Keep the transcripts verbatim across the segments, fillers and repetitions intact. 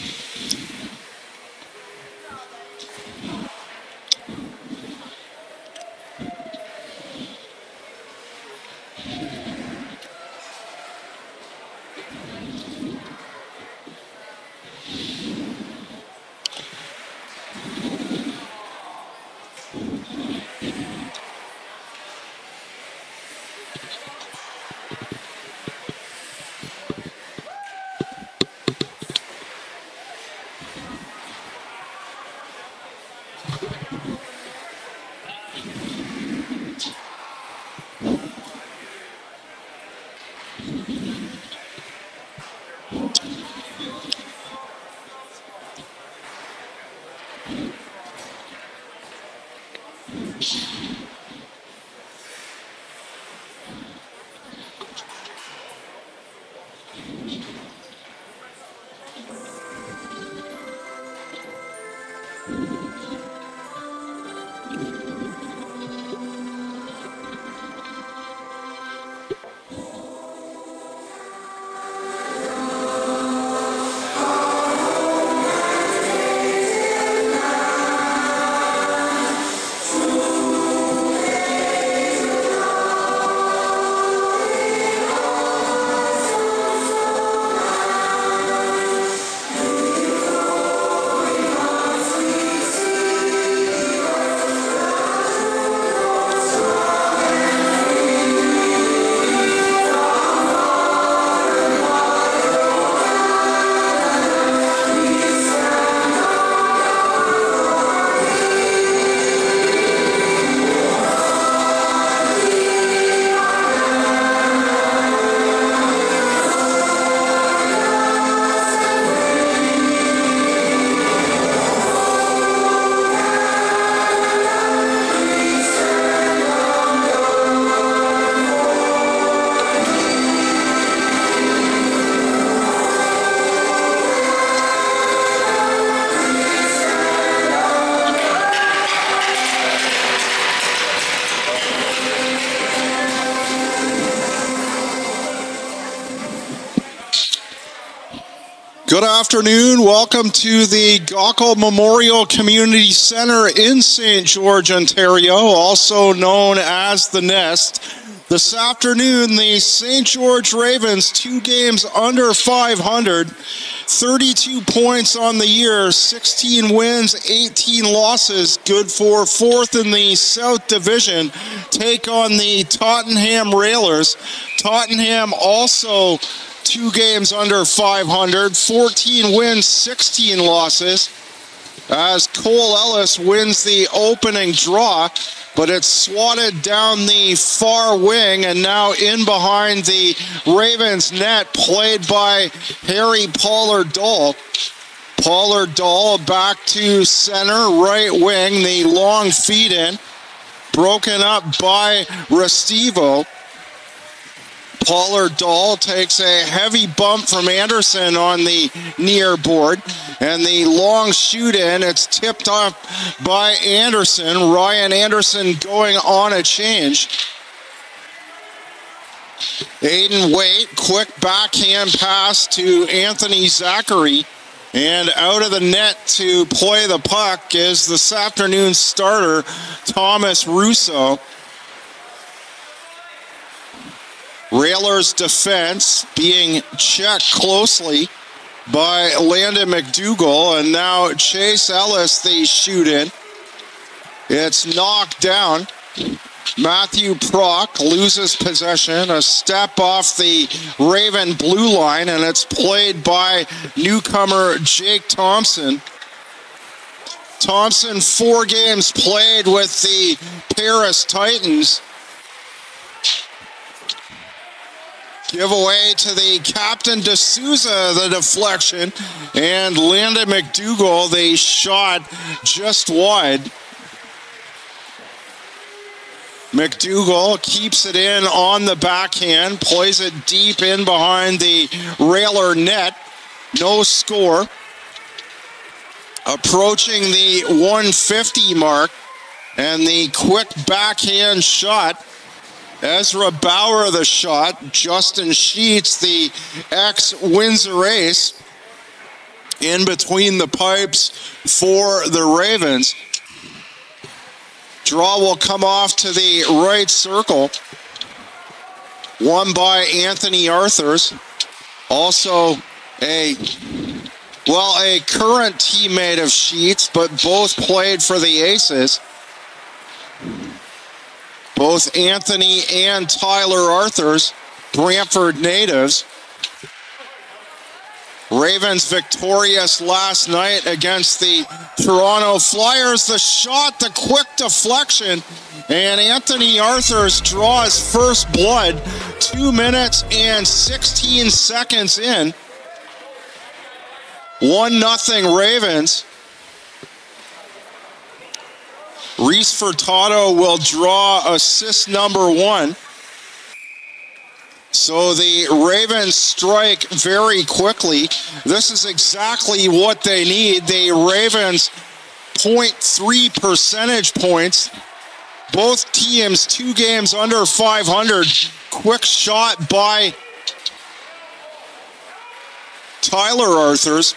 Good afternoon. Welcome to the Gaukel Memorial Community Centre in Saint George, Ontario, also known as The Nest. This afternoon, the Saint George Ravens, two games under five hundred, thirty-two points on the year, sixteen wins, eighteen losses, good for fourth in the South Division, take on the Tottenham Railers. Tottenham also two games under five hundred, fourteen wins, sixteen losses, as Cole Ellis wins the opening draw, but it's swatted down the far wing and now in behind the Ravens net, played by Harry Pollard-Dahl. Pollard-Dahl back to center, right wing, the long feed in, broken up by Restivo. Pollard-Dahl takes a heavy bump from Anderson on the near board, and the long shoot in, it's tipped up by Anderson. Ryan Anderson going on a change. Aiden Waite, quick backhand pass to Anthony Zachary, and out of the net to play the puck is this afternoon's starter, Thomas Russo. Railers defense being checked closely by Landon McDougall, and now Chase Ellis, the shoot in. It's knocked down. Matthew Prock loses possession, a step off the Raven blue line, and it's played by newcomer Jake Thompson. Thompson, four games played with the Paris Titans. Give away to the captain D'Souza, the deflection, and Landon McDougall, the shot just wide. McDougall keeps it in on the backhand, plays it deep in behind the Railer net. No score. Approaching the one fifty mark, and the quick backhand shot. Ezra Bauer the shot. Justin Sheets, the ex-Windsor Ace, in between the pipes for the Ravens. Draw will come off to the right circle. Won by Anthony Arthurs. Also a, well, a current teammate of Sheets, but both played for the Aces. Both Anthony and Tyler Arthurs, Brantford natives. Ravens victorious last night against the Toronto Flyers. The shot, the quick deflection, and Anthony Arthurs draws first blood two minutes and sixteen seconds in. One nothing Ravens. Reese Furtado will draw assist number one. So the Ravens strike very quickly. This is exactly what they need. The Ravens zero point three percentage points. Both teams two games under five hundred. Quick shot by Tyler Arthurs.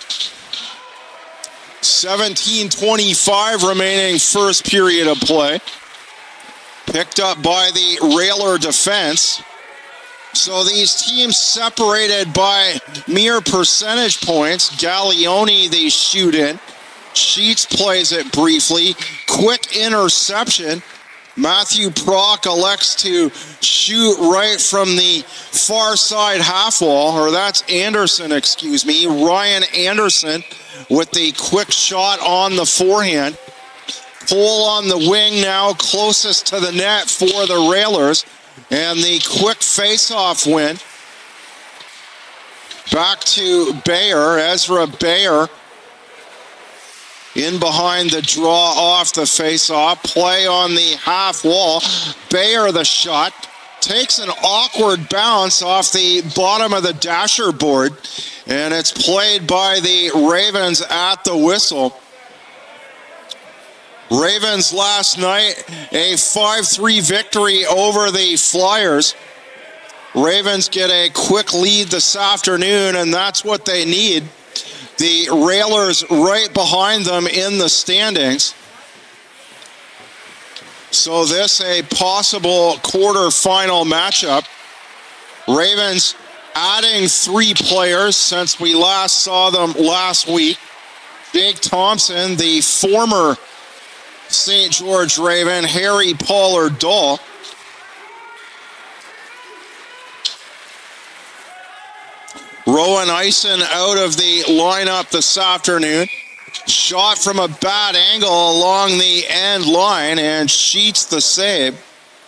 seventeen twenty-five remaining first period of play. Picked up by the Railer defense. So these teams separated by mere percentage points. Gallioni, they shoot in. Sheets plays it briefly. Quick interception. Matthew Prock elects to shoot right from the far side half wall, or that's Anderson, excuse me. Ryan Anderson with the quick shot on the forehand. Cole on the wing now, closest to the net for the Railers. And the quick face-off win. Back to Bayer, Ezra Bayer. In behind the draw off the face-off. Play on the half wall. Bayer the shot. Takes an awkward bounce off the bottom of the dasher board. And it's played by the Ravens at the whistle. Ravens last night, a five three victory over the Flyers. Ravens get a quick lead this afternoon, and that's what they need. The Railers right behind them in the standings. So this a possible quarterfinal matchup. Ravens adding three players since we last saw them last week. Jake Thompson, the former Saint George Raven, Harry Pollard Dahl. Rowan Eisen out of the lineup this afternoon. Shot from a bad angle along the end line, and Sheets the save.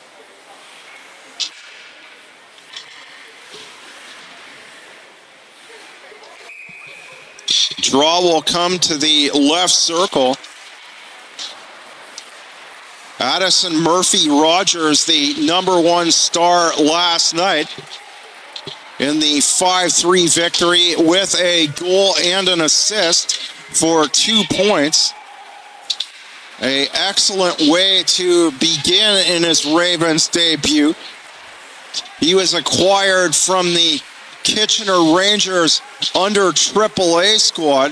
Draw will come to the left circle. Addison Murphy-Rogers, the number one star last night in the five three victory with a goal and an assist for two points. An excellent way to begin in his Ravens debut. He was acquired from the Kitchener Rangers under triple A squad.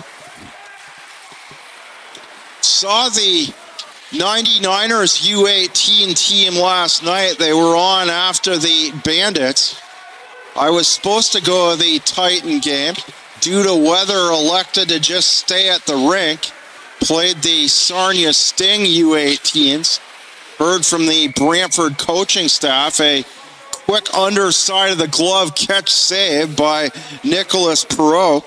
Saw the ninety-niners U eighteen team last night. They were on after the Bandits. I was supposed to go to the Titan game. Due to weather, elected to just stay at the rink. Played the Sarnia Sting U eighteens. Heard from the Brantford coaching staff. A quick underside of the glove catch save by Nicholas Perreault.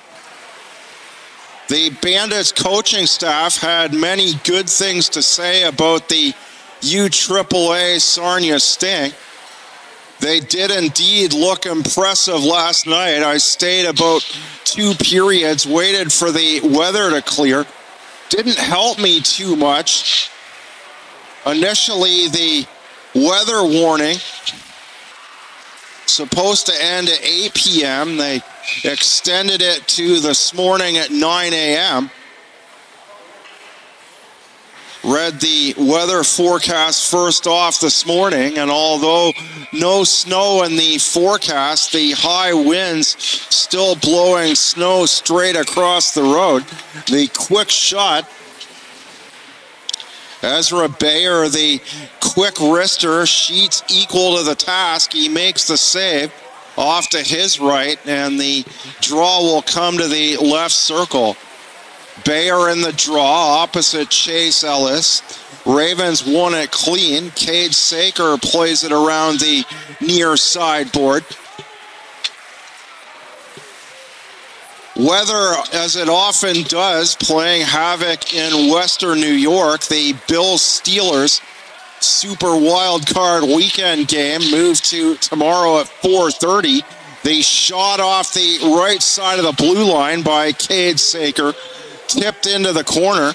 The Bandits coaching staff had many good things to say about the U triple A Sarnia Sting. They did indeed look impressive last night. I stayed about two periods, waited for the weather to clear. Didn't help me too much. Initially, the weather warning supposed to end at eight p m They extended it to this morning at nine a m Read the weather forecast first off this morning, and although no snow in the forecast, the high winds still blowing snow straight across the road. The quick shot, Ezra Bayer, the quick wrister, Sheets equal to the task. He makes the save off to his right, and the draw will come to the left circle. Bayer in the draw, opposite Chase Ellis. Ravens won it clean. Cade Saker plays it around the near sideboard. Weather, as it often does, playing havoc in Western New York. The Bills-Steelers Super Wild Card Weekend game moved to tomorrow at four thirty. The shot off the right side of the blue line by Cade Saker, tipped into the corner.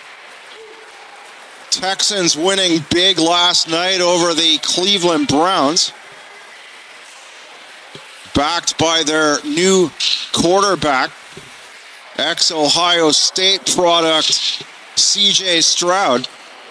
Texans winning big last night over the Cleveland Browns, backed by their new quarterback, ex-Ohio State product C J Stroud.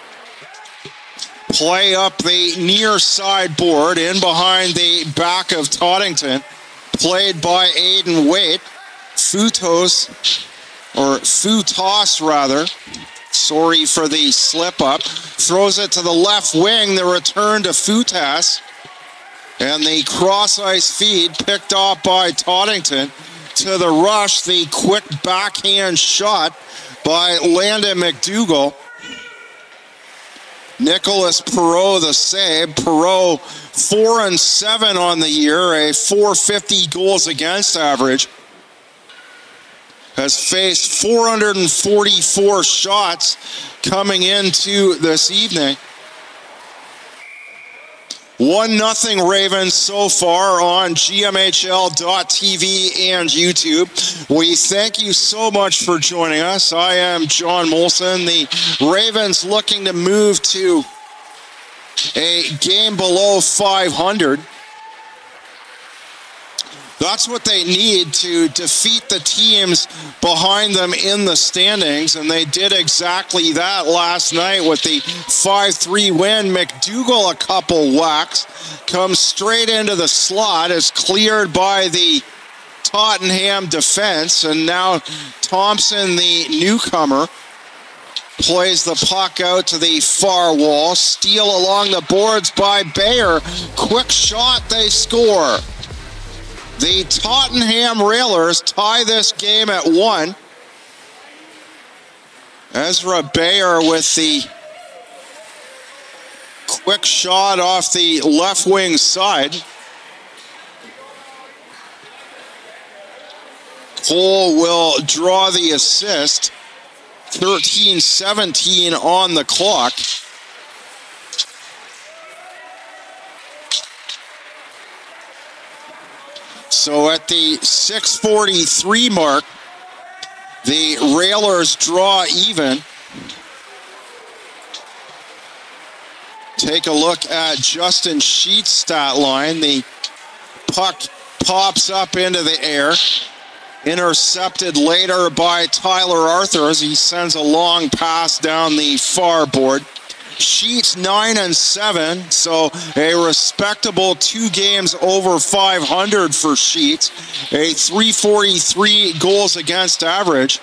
Play up the near sideboard in behind the back of Tottenham, played by Aiden Waite. Futos, or Futos rather, sorry for the slip up, throws it to the left wing, the return to Futas, and the cross ice feed picked off by Tottenham. To the rush, the quick backhand shot by Landon McDougall. Nicholas Perreault the save. Perreault four and seven on the year, a four fifty goals against average. Has faced four hundred forty-four shots coming into this evening. one nothing Ravens so far on G M H L dot T V and YouTube. We thank you so much for joining us. I am John Molson. The Ravens looking to move to a game below five hundred. That's what they need to defeat the teams behind them in the standings, and they did exactly that last night with the five three win. McDougall a couple whacks, comes straight into the slot, is cleared by the Tottenham defense, and now Thompson, the newcomer, plays the puck out to the far wall. Steal along the boards by Bayer. Quick shot, they score. The Tottenham Railers tie this game at one. Ezra Bayer with the quick shot off the left wing side. Cole will draw the assist. thirteen seventeen on the clock. So at the six forty-three mark, the Railers draw even. Take a look at Justin Sheets' stat line. The puck pops up into the air. Intercepted later by Tyler Arthur as he sends a long pass down the far board. Sheets nine and seven, so a respectable two games over five hundred for Sheets. A three forty-three goals against average.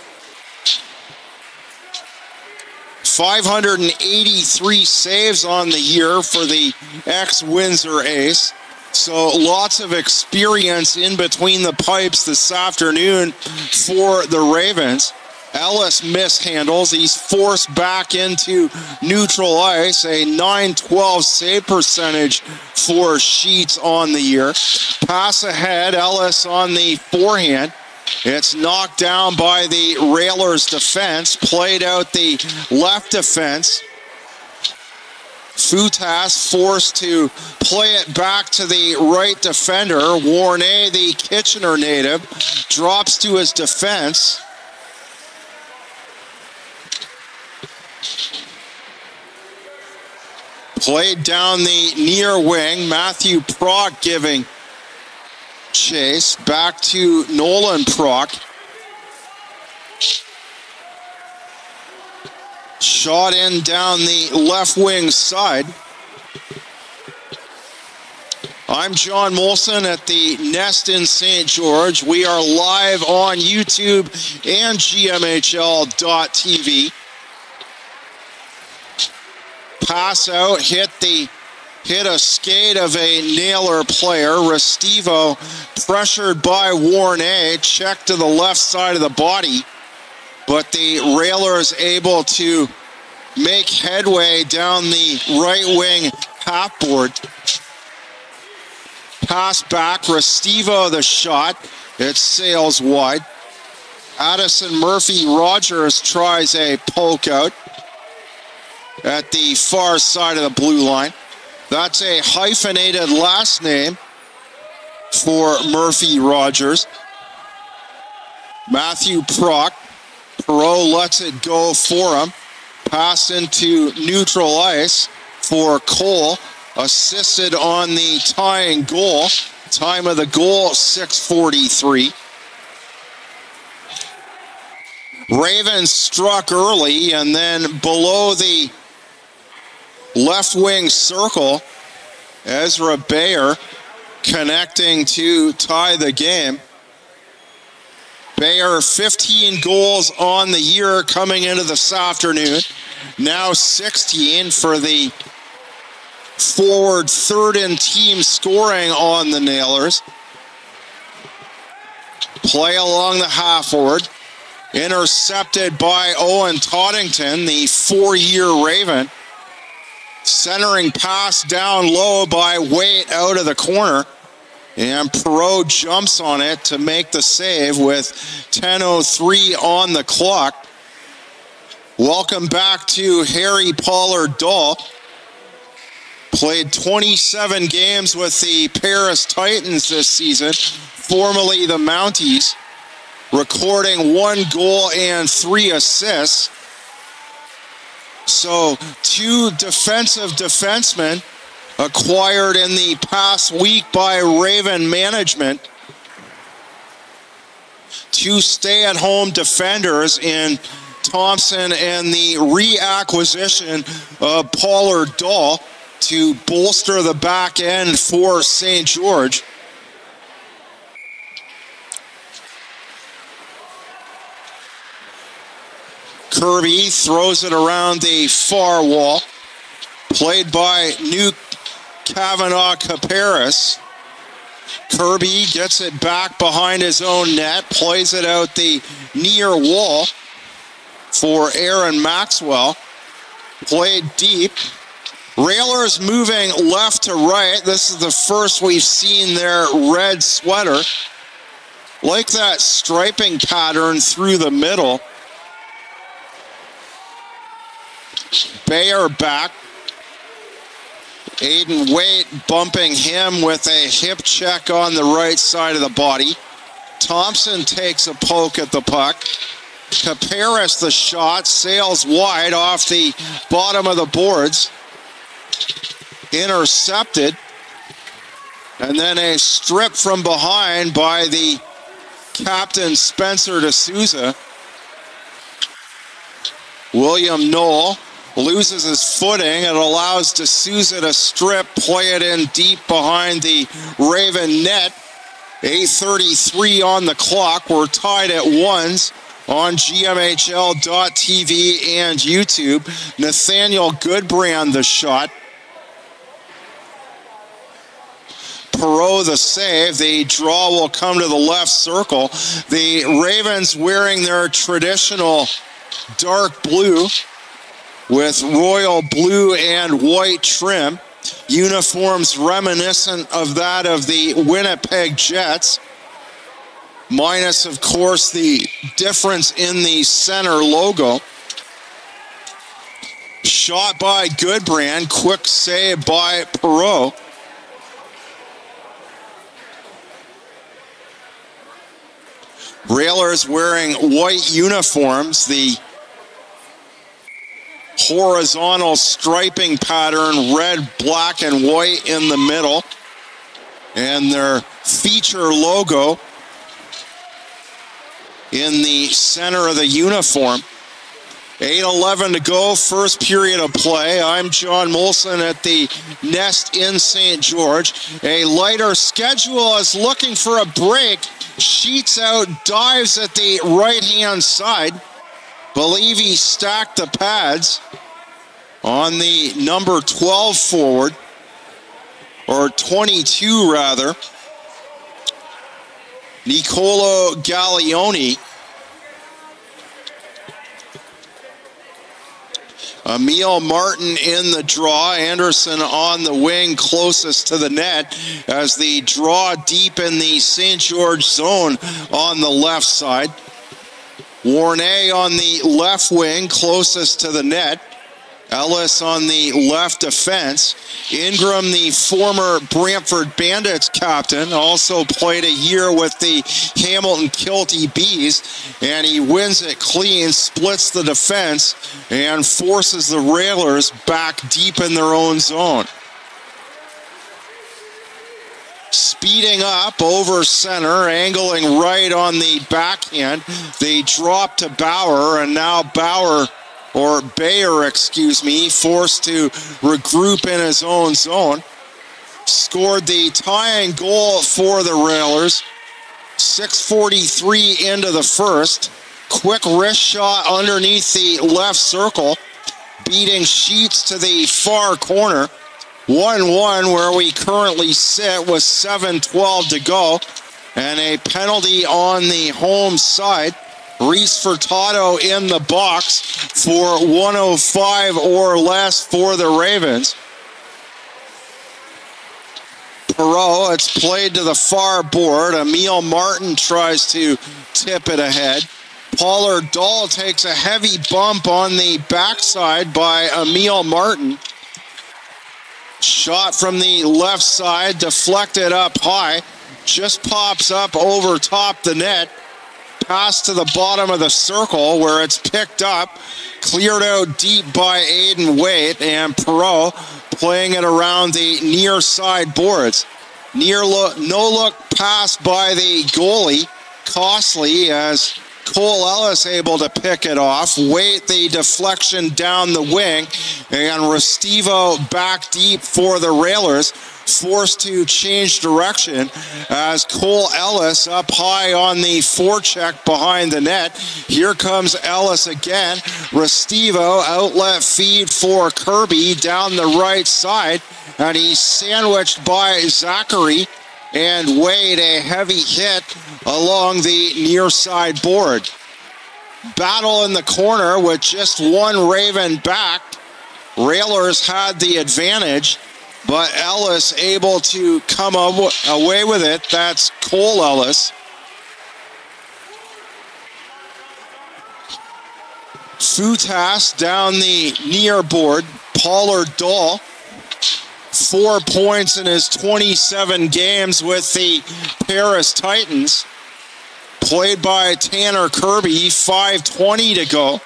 five hundred eighty-three saves on the year for the ex-Windsor ace. So lots of experience in between the pipes this afternoon for the Ravens. Ellis mishandles. He's forced back into neutral ice. A nine twelve save percentage for Sheets on the year. Pass ahead. Ellis on the forehand. It's knocked down by the Railers defense. Played out the left defense. Futas forced to play it back to the right defender. Warnay, the Kitchener native, drops to his defense. Played down the near wing. Matthew Prock giving chase. Back to Nolan Prock. Shot in down the left wing side. I'm John Molson at the Nest in Saint George. We are live on YouTube and G M H L dot T V. Pass out, hit the hit a skate of a Nailer player. Restivo pressured by Warne, check to the left side of the body, but the Railer is able to make headway down the right wing half board. Pass back, Restivo the shot, it sails wide. Addison Murphy Rogers tries a poke out at the far side of the blue line. That's a hyphenated last name for Murphy Rogers. Matthew Prock, Perreault lets it go for him. Pass into neutral ice for Cole. Assisted on the tying goal. Time of the goal, six forty-three. Ravens struck early, and then below the left wing circle, Ezra Bayer connecting to tie the game. Bayer, fifteen goals on the year coming into this afternoon. Now sixteen for the forward, third in team scoring on the Nailers. Play along the half forward. Intercepted by Owen Toddington, the four-year Raven. Centering pass down low by Waite out of the corner. And Perreault jumps on it to make the save with ten oh three on the clock. Welcome back to Harry Pollard Dahl. Played twenty-seven games with the Paris Titans this season, formerly the Mounties, recording one goal and three assists. So, two defensive defensemen acquired in the past week by Raven management. Two stay-at-home defenders in Thompson and the reacquisition of Pollard Dahl to bolster the back end for Saint George. Kirby throws it around the far wall. Played by New Kavanaugh Caparis. Kirby gets it back behind his own net. Plays it out the near wall for Aaron Maxwell. Played deep. Railers moving left to right. This is the first we've seen their red sweater. Like that striping pattern through the middle. Bayer back. Aiden Waite bumping him with a hip check on the right side of the body. Thompson takes a poke at the puck. Caparis the shot, sails wide off the bottom of the boards. Intercepted. And then a strip from behind by the captain, Spencer D'Souza. William Knoll loses his footing. It allows D'Souza to strip, play it in deep behind the Raven net. eight thirty-three on the clock. We're tied at ones on G M H L dot T V and YouTube. Nathaniel Goodbrand the shot. Perreault the save. The draw will come to the left circle. The Ravens wearing their traditional dark blue with royal blue and white trim. Uniforms reminiscent of that of the Winnipeg Jets. Minus, of course, the difference in the center logo. Shot by Goodbrand. Quick save by Perreault. Railers wearing white uniforms. The horizontal striping pattern, red, black, and white in the middle. And their feature logo in the center of the uniform. eight eleven to go, first period of play. I'm John Molson at the Nest in Saint George. A lighter schedule is looking for a break. Sheets out, dives at the right-hand side. Believe he stacked the pads on the number twelve forward, or twenty-two rather. Nicolo Gaglione. Emil Martin in the draw. Anderson on the wing closest to the net as the draw deep in the Saint George zone on the left side. Warnay on the left wing closest to the net. Ellis on the left defense. Ingram, the former Brantford Bandits captain, also played a year with the Hamilton Kilty Bees, and he wins it clean, splits the defense, and forces the Railers back deep in their own zone. Speeding up over center, angling right on the backhand. They drop to Bauer, and now Bauer, or Bayer, excuse me, forced to regroup in his own zone. Scored the tying goal for the Railers. six forty-three into the first. Quick wrist shot underneath the left circle, beating Sheets to the far corner. one one where we currently sit with seven twelve to go. And a penalty on the home side. Reese Furtado in the box for one oh five or less for the Ravens. Perot, it's played to the far board. Emil Martin tries to tip it ahead. Pollard Dahl takes a heavy bump on the backside by Emil Martin. Shot from the left side, deflected up high. Just pops up over top the net. Pass to the bottom of the circle where it's picked up, cleared out deep by Aiden Waite, and Perot playing it around the near side boards. Near look, no look pass by the goalie, costly as Cole Ellis able to pick it off. Waite the deflection down the wing, and Restivo back deep for the Railers. Forced to change direction as Cole Ellis up high on the forecheck behind the net. Here comes Ellis again. Restivo, outlet feed for Kirby down the right side, and he's sandwiched by Zachary, and Wade a heavy hit along the near side board. Battle in the corner with just one Raven back. Railers had the advantage, but Ellis able to come away with it. That's Cole Ellis. Futas down the near board. Pollard Dahl, four points in his twenty-seven games with the Paris Titans. Played by Tanner Kirby, five twenty to go.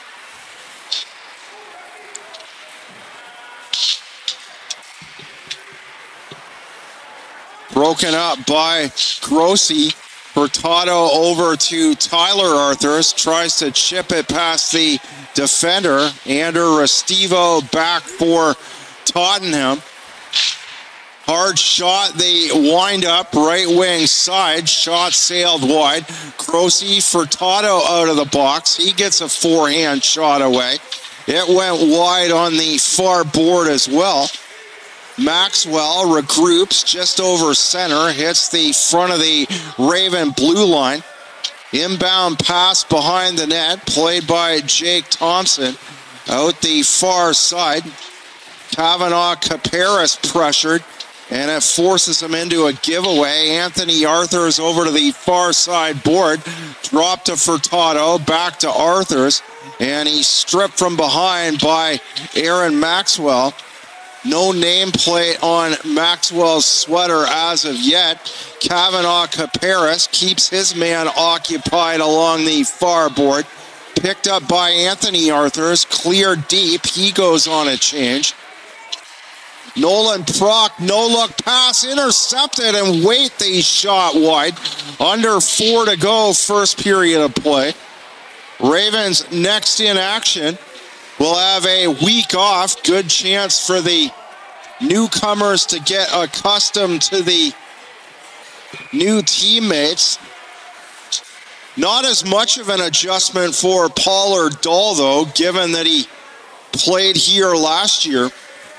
Broken up by Grossi. Furtado over to Tyler Arthurs. Tries to chip it past the defender. Ander Restivo back for Tottenham. Hard shot. They wind up right wing side. Shot sailed wide. Grossi, Furtado out of the box. He gets a forehand shot away. It went wide on the far board as well. Maxwell regroups just over center, hits the front of the Raven blue line. Inbound pass behind the net, played by Jake Thompson. Out the far side, Kavanaugh Caparis pressured, and it forces him into a giveaway. Anthony Arthurs over to the far side board, dropped to Furtado, back to Arthurs, and he's stripped from behind by Aaron Maxwell. No nameplate on Maxwell's sweater as of yet. Kavanaugh Caparis keeps his man occupied along the far board. Picked up by Anthony Arthurs, cleared deep. He goes on a change. Nolan Prock, no-look pass, intercepted, and Waite the shot wide. Under four to go, first period of play. Ravens next in action. will have a week off. Good chance for the newcomers to get accustomed to the new teammates. Not as much of an adjustment for Pollard Dahl, though, given that he played here last year.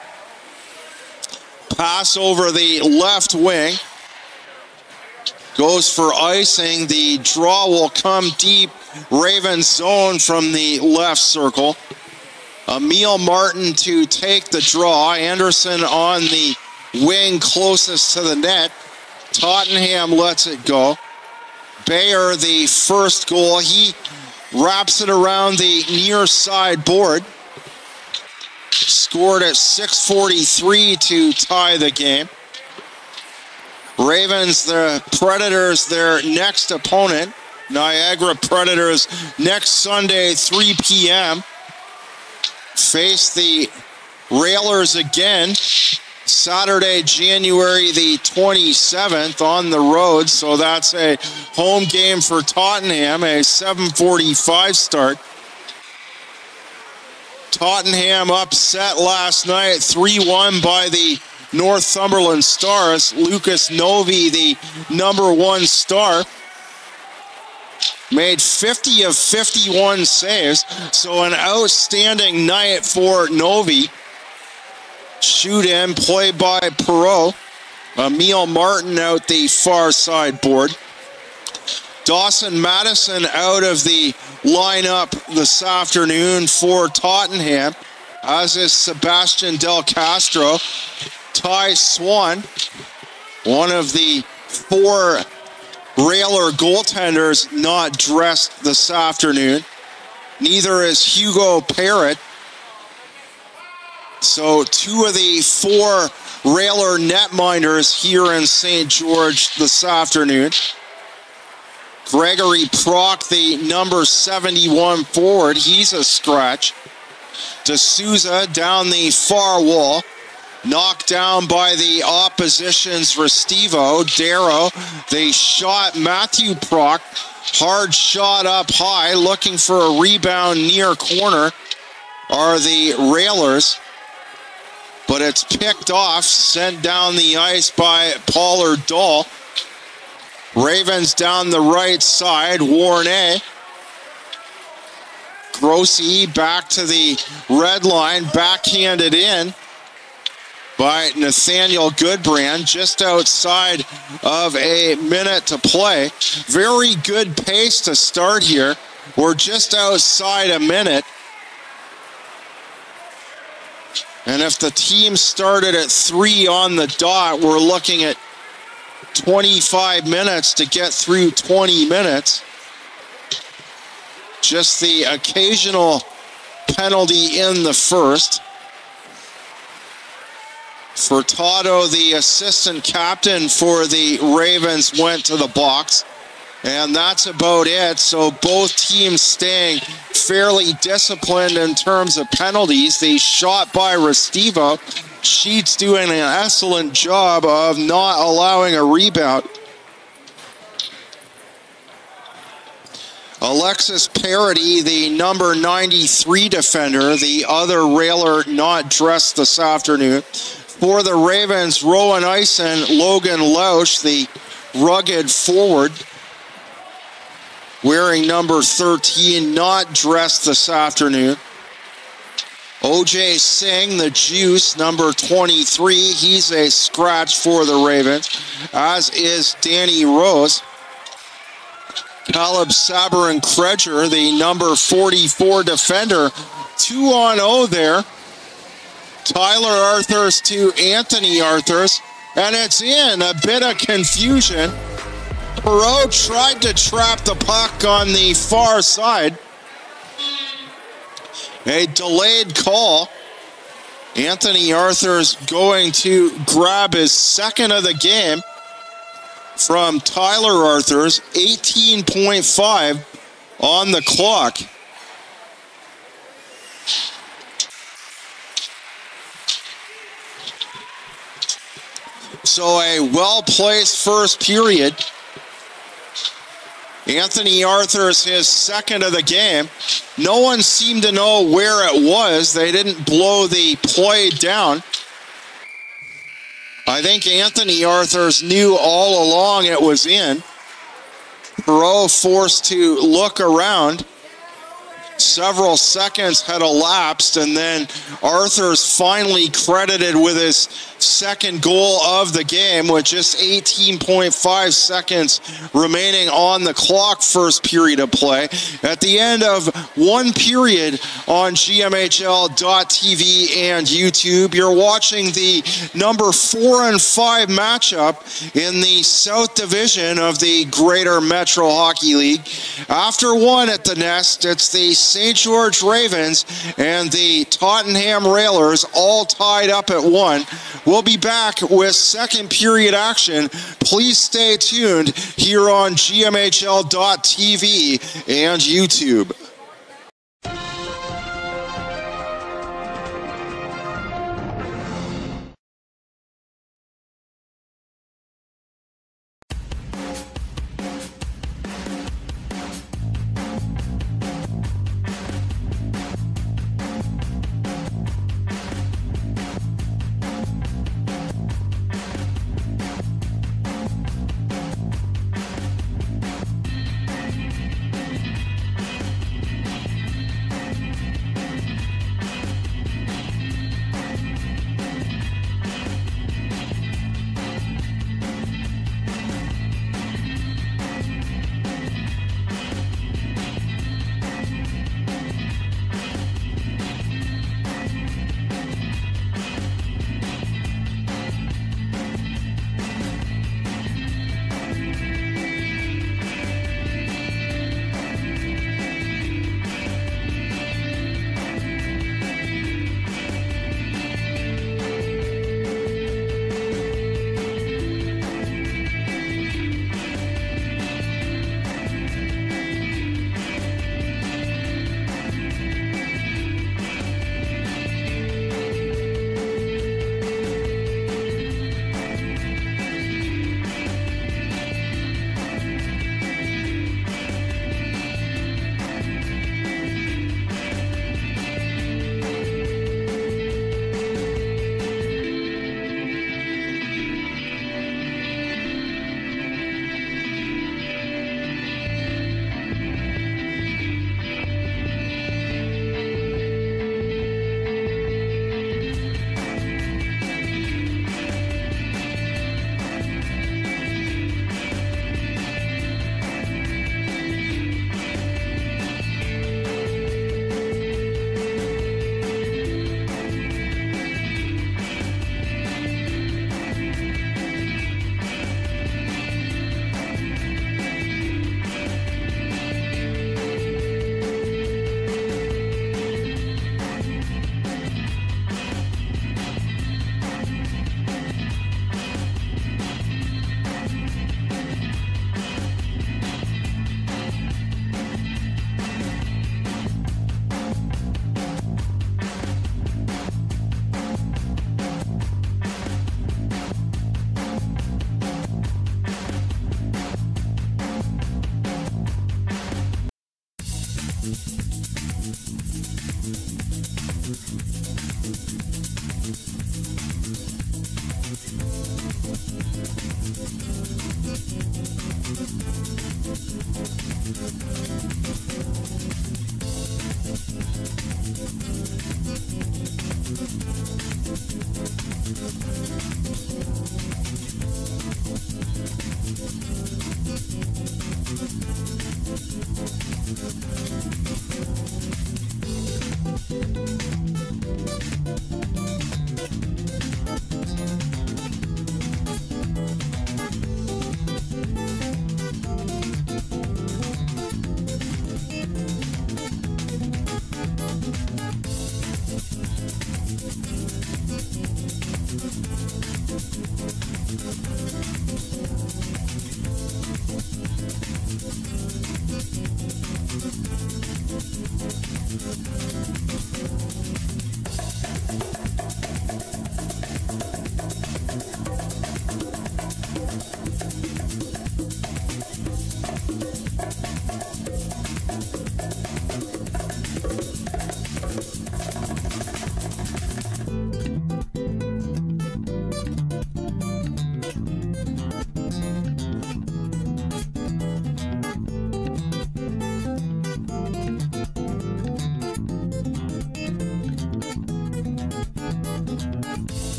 Pass over the left wing. Goes for icing. The draw will come deep. Ravens zone from the left circle. Emil Martin to take the draw. Anderson on the wing closest to the net. Tottenham lets it go. Bayer, the first goal. He wraps it around the near side board. Scored at six forty-three to tie the game. Ravens, the Predators, their next opponent. Niagara Predators next Sunday, three p m Face the Railers again. Saturday, January the twenty-seventh on the road. So that's a home game for Tottenham, a seven forty-five start. Tottenham upset last night, three one by the Northumberland Stars. Lucas Novi, the number one star, made fifty of fifty-one saves. So an outstanding night for Novi. Shoot in, play by Perreault. Emil Martin out the far side board. Dawson Madison out of the lineup this afternoon for Tottenham, as is Sebastian Del Castro. Ty Swan, one of the four Railer goaltenders, not dressed this afternoon. Neither is Hugo Parrott. So two of the four Railer netminders here in Saint George this afternoon. Gregory Prock, the number seventy-one forward, he's a scratch. D'Souza down the far wall. Knocked down by the opposition's Restivo. Darrow, they shot Matthew Prock. Hard shot up high, looking for a rebound near corner are the Railers. But it's picked off, sent down the ice by Pollard Dahl. Ravens down the right side, Warne. Grossi back to the red line, backhanded in by Nathaniel Goodbrand, just outside of a minute to play. Very good pace to start here. We're just outside a minute. And if the team started at three on the dot, we're looking at twenty-five minutes to get through twenty minutes. Just the occasional penalty in the first. Furtado, the assistant captain for the Ravens, went to the box. And that's about it. So both teams staying fairly disciplined in terms of penalties. The shot by Restivo. Sheets doing an excellent job of not allowing a rebound. Alexis Parody, the number ninety-three defender, the other Railer not dressed this afternoon. For the Ravens, Rowan Eisen, Logan Lausch, the rugged forward, wearing number thirteen, not dressed this afternoon. O J Singh, the Juice, number twenty-three, he's a scratch for the Ravens, as is Danny Rose. Caleb Sabarin Kreger, the number forty-four defender, two on oh there. Tyler Arthurs to Anthony Arthurs, and it's in. A bit of confusion. Perreault tried to trap the puck on the far side. A delayed call. Anthony Arthurs going to grab his second of the game from Tyler Arthurs. eighteen point five on the clock. So a well-placed first period. Anthony Arthur's his second of the game. No one seemed to know where it was. They didn't blow the play down. I think Anthony Arthur's knew all along it was in. Perreault forced to look around. Several seconds had elapsed, and then Arthur's finally credited with his second goal of the game with just eighteen point five seconds remaining on the clock, first period of play. At the end of one period on G M H L dot T V and YouTube, you're watching the number four and five matchup in the South Division of the Greater Metro Hockey League. After one at the Nest, it's the Saint George Ravens and the Tottenham Railers all tied up at one. We'll be back with second period action. Please stay tuned here on G M H L dot T V and YouTube.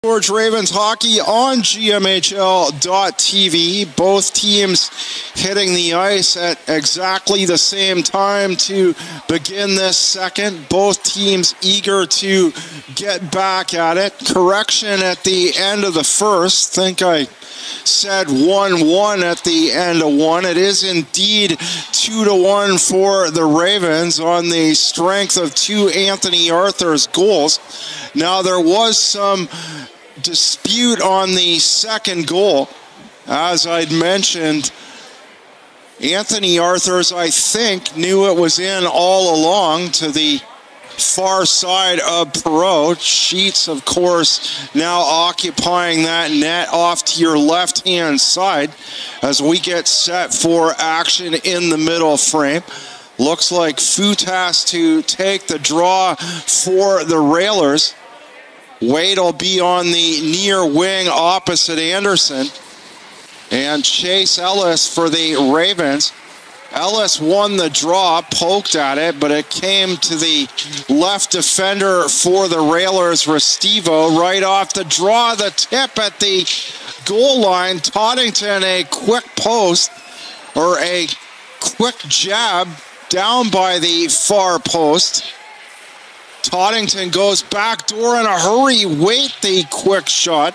George Ravens hockey on G M H L dot T V. Both teams hitting the ice at exactly the same time to begin this second. Both teams eager to get back at it. Correction at the end of the first. Think I said one one at the end of one. It is indeed two to one for the Ravens on the strength of two Anthony Arthur's goals. Now there was some dispute on the second goal. As I'd mentioned, Anthony Arthur's, I think, knew it was in all along to the far side of Perot. Sheets, of course, now occupying that net off to your left-hand side as we get set for action in the middle frame. Looks like Futas to take the draw for the Railers. Wade will be on the near wing opposite Anderson. And Chase Ellis for the Ravens. Ellis won the draw, poked at it, but it came to the left defender for the Railers, Restivo, right off the draw. The tip at the goal line. Tottenham, a quick post, or a quick jab down by the far post. Tottenham goes back door in a hurry. Wait, the quick shot.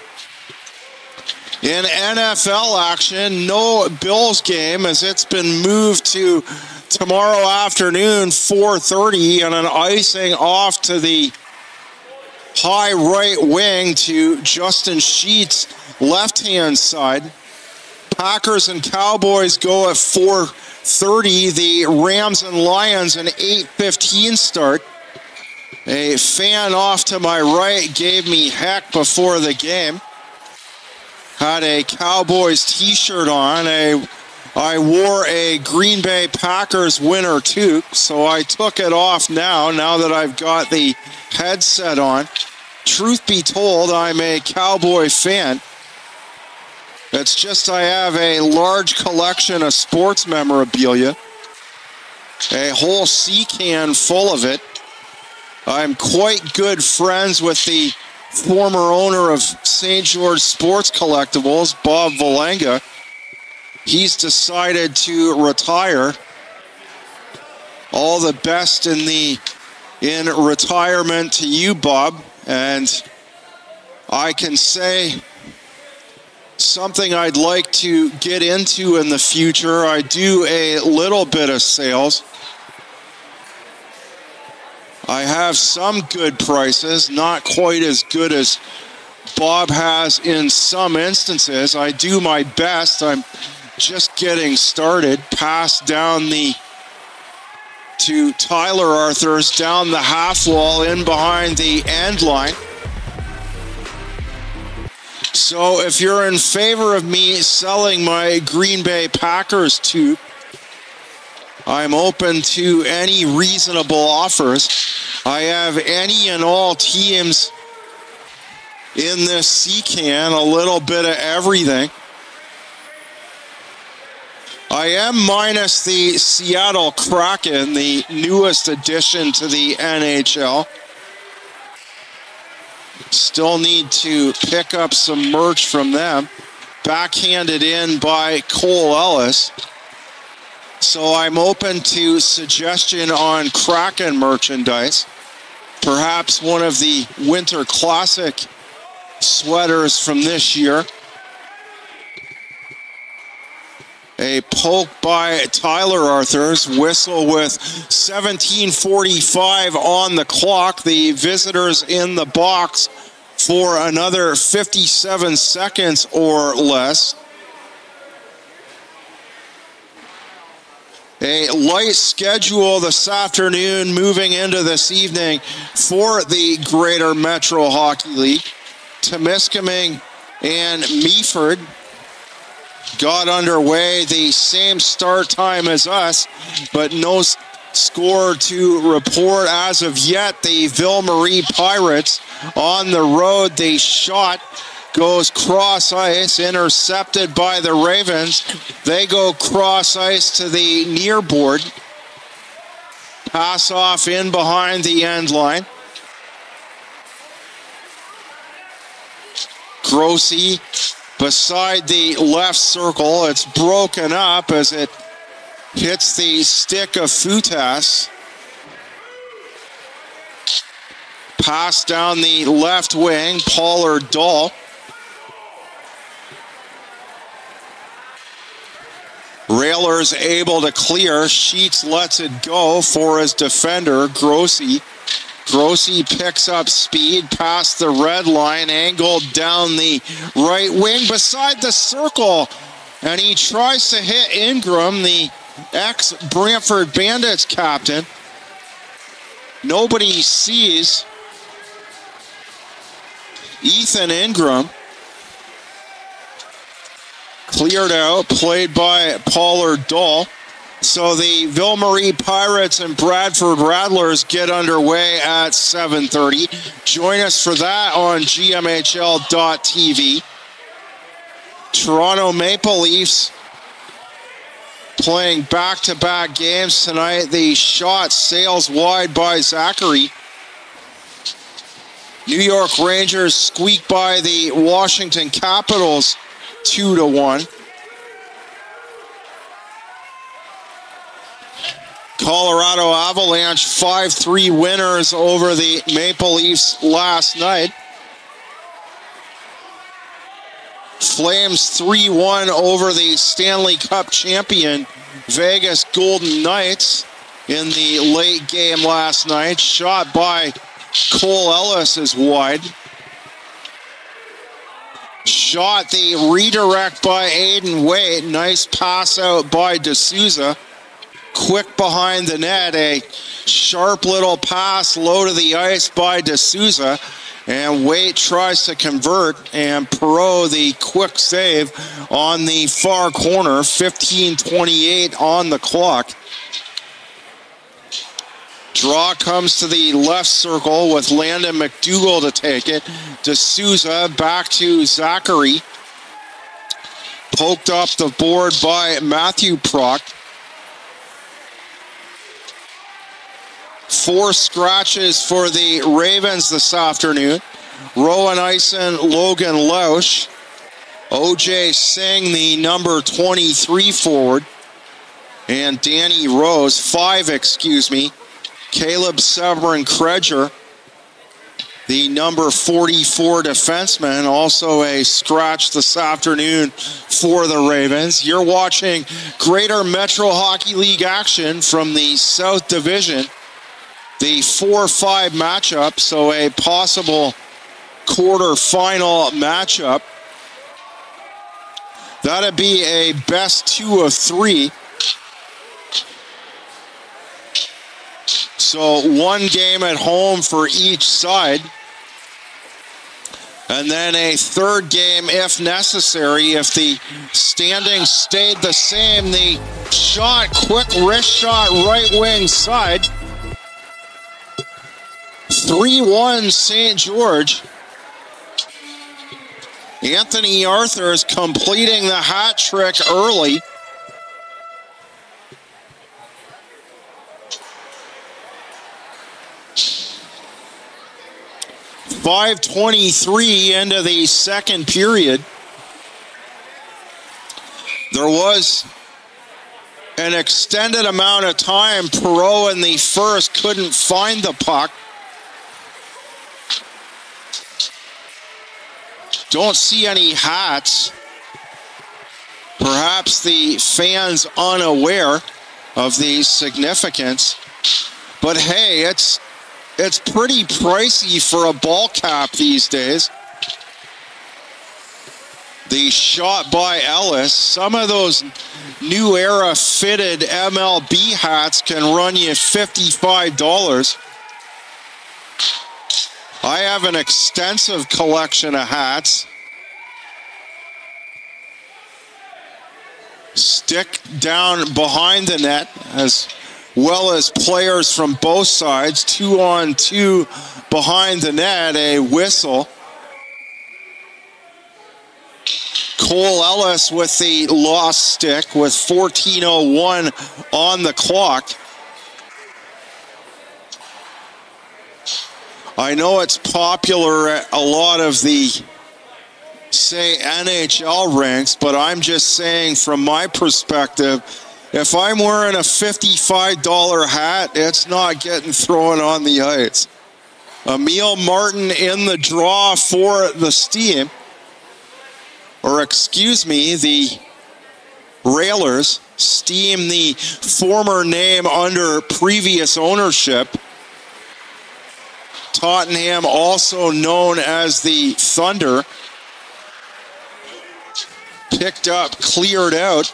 In N F L action, no Bills game as it's been moved to tomorrow afternoon, four thirty, and an icing off to the high right wing to Justin Sheets' left-hand side. Packers and Cowboys go at four thirty. The Rams and Lions an eight fifteen start. A fan off to my right gave me heck before the game. Had a Cowboys t-shirt on. A, I wore a Green Bay Packers winter toque, so I took it off now, now that I've got the headset on. Truth be told, I'm a Cowboy fan. It's just I have a large collection of sports memorabilia. A whole sea can full of it. I'm quite good friends with the former owner of Saint George Sports Collectibles, Bob Valenga. He's decided to retire. All the best in the in retirement to you, Bob. And I can say something I'd like to get into in the future. I do a little bit of sales. I have some good prices, not quite as good as Bob has in some instances. I do my best. I'm just getting started. Pass down the to Tyler Arthur's, down the half wall, in behind the end line. So if you're in favor of me selling my Green Bay Packers toque, I'm open to any reasonable offers. I have any and all teams in this sea can, a little bit of everything. I am minus the Seattle Kraken, the newest addition to the N H L. Still need to pick up some merch from them. Backhanded in by Cole Ellis. So I'm open to suggestion on Kraken merchandise. Perhaps one of the Winter Classic sweaters from this year. A poke by Tyler Arthur's. Whistle with seventeen forty-five on the clock. The visitors in the box for another fifty-seven seconds or less. A light schedule this afternoon moving into this evening for the Greater Metro Hockey League. Temiskaming and Meaford got underway the same start time as us, but no score to report as of yet. The Ville Marie Pirates on the road. They shot. Goes cross ice, intercepted by the Ravens. They go cross ice to the near board. Pass off in behind the end line. Grossi beside the left circle. It's broken up as it hits the stick of Futas. Pass down the left wing, Pollard Dahl. Railers able to clear. Sheets lets it go for his defender, Grossi. Grossi picks up speed past the red line, angled down the right wing beside the circle. And he tries to hit Ingram, the ex-Brantford Bandits captain. Nobody sees Ethan Ingram. Cleared out, played by Pollard Dahl. So the Ville-Marie Pirates and Bradford Rattlers get underway at seven thirty. Join us for that on G M H L dot T V. Toronto Maple Leafs playing back-to-back games tonight. The shot sails wide by Zachary. New York Rangers squeak by the Washington Capitals two to one. Colorado Avalanche five three winners over the Maple Leafs last night. Flames three one over the Stanley Cup champion Vegas Golden Knights in the late game last night. Shot by Cole Ellis is wide. Shot, the redirect by Aiden Waite. Nice pass out by D'Souza. Quick behind the net, a sharp little pass low to the ice by D'Souza. And Waite tries to convert, and Perreault the quick save on the far corner. fifteen twenty-eight on the clock. Draw comes to the left circle with Landon McDougall to take it. D'Souza back to Zachary. Poked off the board by Matthew Prock. Four scratches for the Ravens this afternoon. Rowan Eisen, Logan Lausch. O J Singh, the number twenty-three forward. And Danny Rose, five, excuse me. Caleb Severin Kredger, the number forty-four defenseman, also a scratch this afternoon for the Ravens. You're watching Greater Metro Hockey League action from the South Division. The four five matchup, so a possible quarter-final matchup. That'd be a best two of three. So one game at home for each side. And then a third game if necessary. If the standings stayed the same, the shot, quick wrist shot, right wing side. three one Saint George. Anthony Arthur is completing the hat trick early. five twenty-three into the second period. There was an extended amount of time. Perreault in the first couldn't find the puck. Don't see any hats. Perhaps the fans unaware of the significance. But hey, it's it's pretty pricey for a ball cap these days. The shot by Ellis. Some of those new era fitted M L B hats can run you fifty-five dollars. I have an extensive collection of hats. Stick down behind the net, as well as players from both sides. Two on two behind the net, a whistle. Cole Ellis with the lost stick with fourteen oh one on the clock. I know it's popular at a lot of the say N H L ranks, but I'm just saying from my perspective, if I'm wearing a fifty-five dollar hat, it's not getting thrown on the ice. Emil Martin in the draw for the Steam, or excuse me, the Railers. Steam, the former name under previous ownership. Tottenham, also known as the Thunder. Picked up, cleared out.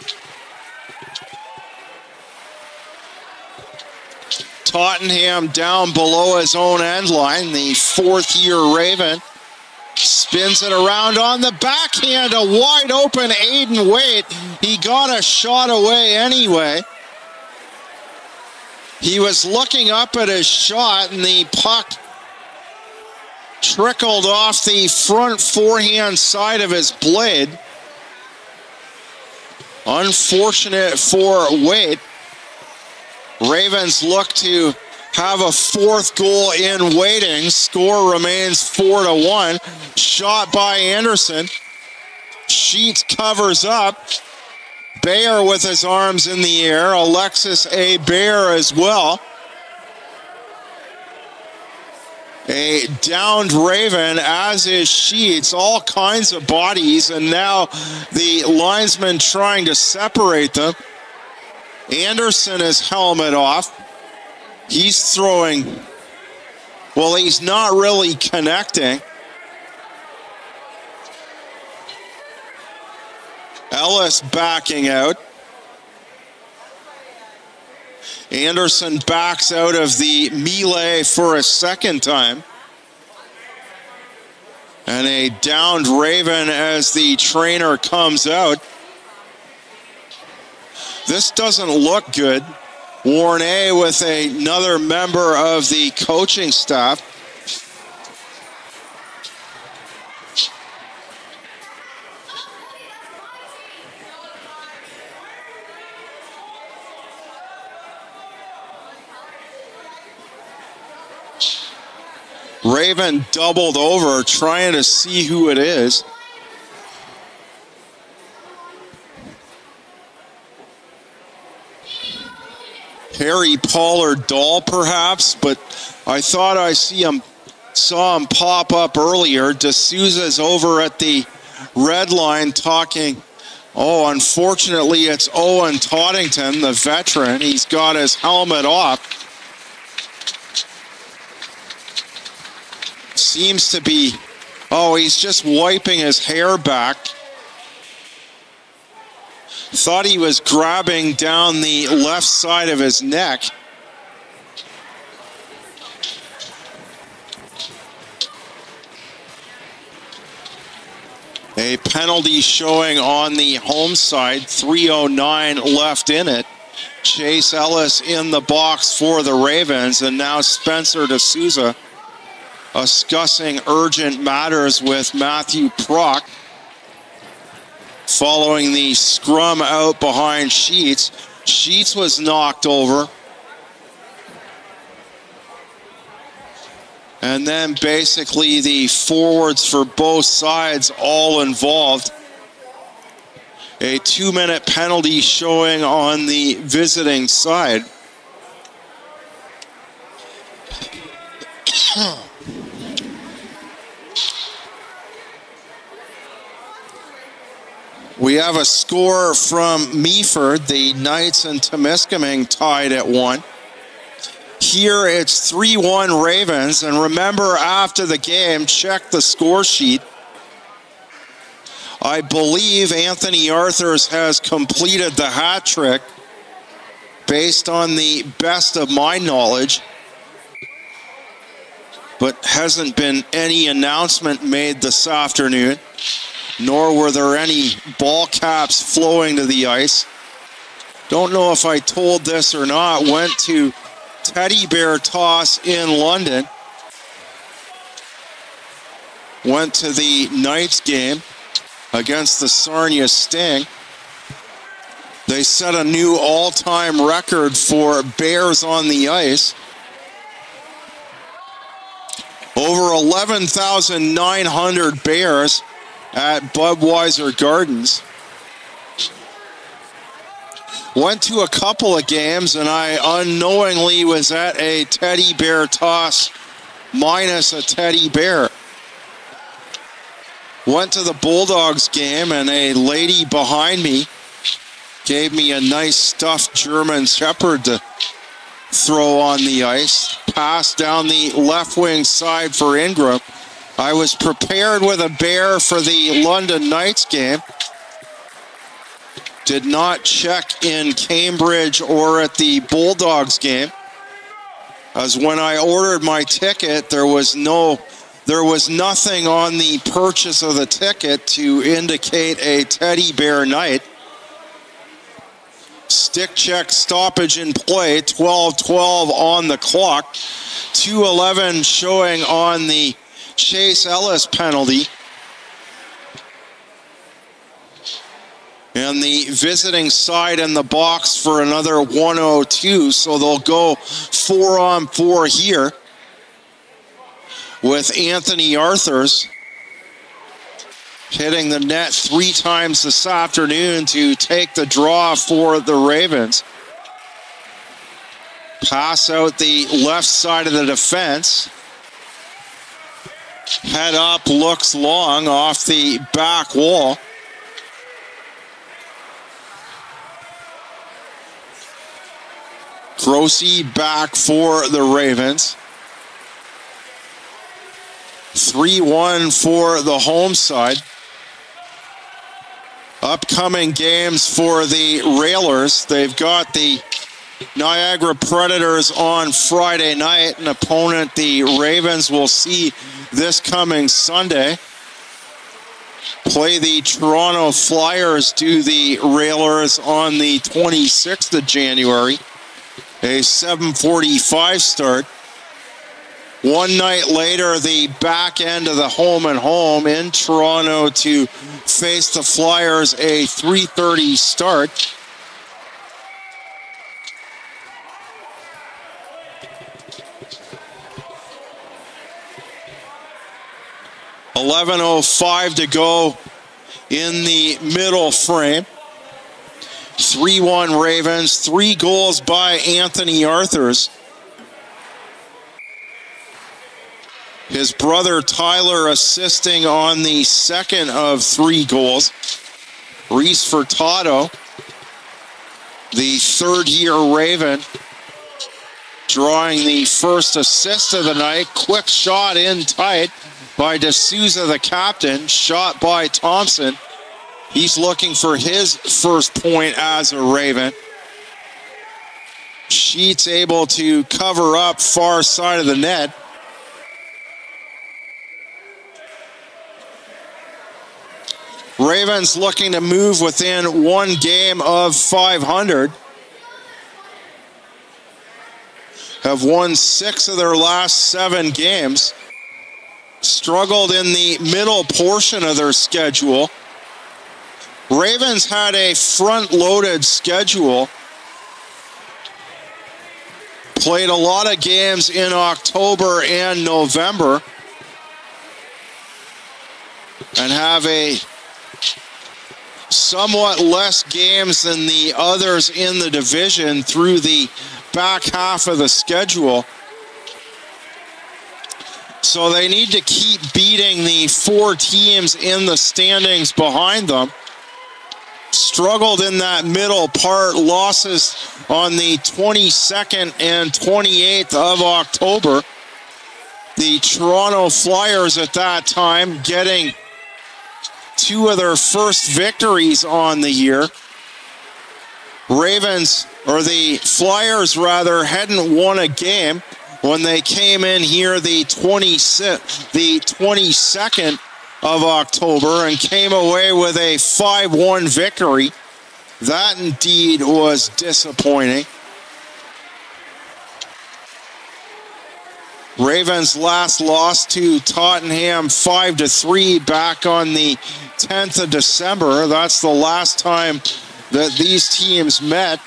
Tottenham down below his own end line. The fourth year Raven spins it around on the backhand. A wide open Aiden Waite. He got a shot away anyway. He was looking up at his shot and the puck trickled off the front forehand side of his blade. Unfortunate for Waite. Ravens look to have a fourth goal in waiting. Score remains four to one. Shot by Anderson. Sheets covers up. Bayer with his arms in the air. Alexis A. Bayer as well. A downed Raven, as is Sheets. All kinds of bodies, and now the linesman trying to separate them. Anderson is helmet off. He's throwing, well, he's not really connecting. Ellis backing out. Anderson backs out of the melee for a second time. And a downed Raven as the trainer comes out. This doesn't look good. Warren A with another member of the coaching staff. Raven doubled over, trying to see who it is. Harry Pollard Dahl, perhaps, but I thought I see him, saw him pop up earlier. D'Souza's over at the red line talking. Oh, unfortunately, it's Owen Toddington, the veteran. He's got his helmet off. Seems to be, oh, he's just wiping his hair back. Thought he was grabbing down the left side of his neck. A penalty showing on the home side, three oh nine left in it. Chase Ellis in the box for the Ravens, and now Spencer D'Souza discussing urgent matters with Matthew Prock. Following the scrum out behind Sheets. Sheets was knocked over. And then basically the forwards for both sides all involved. A two-minute penalty showing on the visiting side. We have a score from Meaford. The Knights and Temiskaming tied at one. Here it's three one Ravens. And remember, after the game, check the score sheet. I believe Anthony Arthurs has completed the hat trick based on the best of my knowledge. But hasn't been any announcement made this afternoon. Nor were there any ball caps flowing to the ice. Don't know if I told this or not. Went to teddy bear toss in London. Went to the Knights game against the Sarnia Sting. They set a new all-time record for bears on the ice. Over eleven thousand nine hundred bears at Budweiser Gardens. Went to a couple of games, and I unknowingly was at a teddy bear toss minus a teddy bear. Went to the Bulldogs game, and a lady behind me gave me a nice stuffed German Shepherd to throw on the ice. Pass down the left wing side for Ingram. I was prepared with a bear for the London Knights game. Did not check in Cambridge or at the Bulldogs game, as when I ordered my ticket, there was no, there was nothing on the purchase of the ticket to indicate a teddy bear night. Stick check stoppage in play, twelve twelve on the clock, two eleven showing on the Chase Ellis penalty. And the visiting side in the box for another one oh two, so they'll go four on four here with Anthony Arthurs hitting the net three times this afternoon to take the draw for the Ravens. Pass out the left side of the defense. Head up, looks long off the back wall. Grossi back for the Ravens. three one for the home side. Upcoming games for the Railers. They've got the Niagara Predators on Friday night, an opponent the Ravens will see this coming Sunday. Play the Toronto Flyers, do the Railers on the twenty-sixth of January. A seven forty-five start. One night later, the back end of the home and home in Toronto to face the Flyers, a three thirty start. eleven oh five to go in the middle frame. three one Ravens, three goals by Anthony Arthurs. His brother Tyler assisting on the second of three goals. Reese Furtado, the third-year Raven, drawing the first assist of the night. Quick shot in tight by D'Souza, the captain. Shot by Thompson. He's looking for his first point as a Raven. Sheets able to cover up far side of the net. Ravens looking to move within one game of five hundred. Have won six of their last seven games. Struggled in the middle portion of their schedule. Ravens had a front-loaded schedule. Played a lot of games in October and November. And have a somewhat less games than the others in the division through the back half of the schedule. So they need to keep beating the four teams in the standings behind them. Struggled in that middle part, losses on the twenty-second and twenty-eighth of October. The Toronto Flyers at that time getting two of their first victories on the year. Ravens, or the Flyers rather, hadn't won a game when they came in here the twenty-sixth, the twenty-second of October and came away with a five one victory. That indeed was disappointing. Ravens last lost to Tottenham five to three back on the tenth of December. That's the last time that these teams met.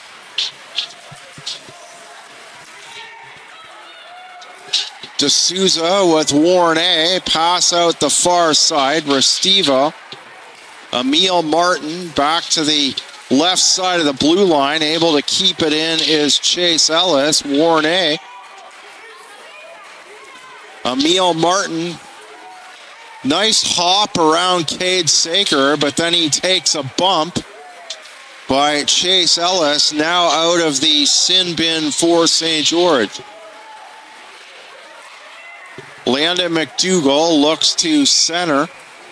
D'Souza with Warren A. Pass out the far side. Restivo Emil Martin back to the left side of the blue line. Able to keep it in is Chase Ellis. Warnay. Emil Martin. Nice hop around Cade Saker, but then he takes a bump by Chase Ellis, now out of the sin bin for Saint George. Landon McDougall looks to center.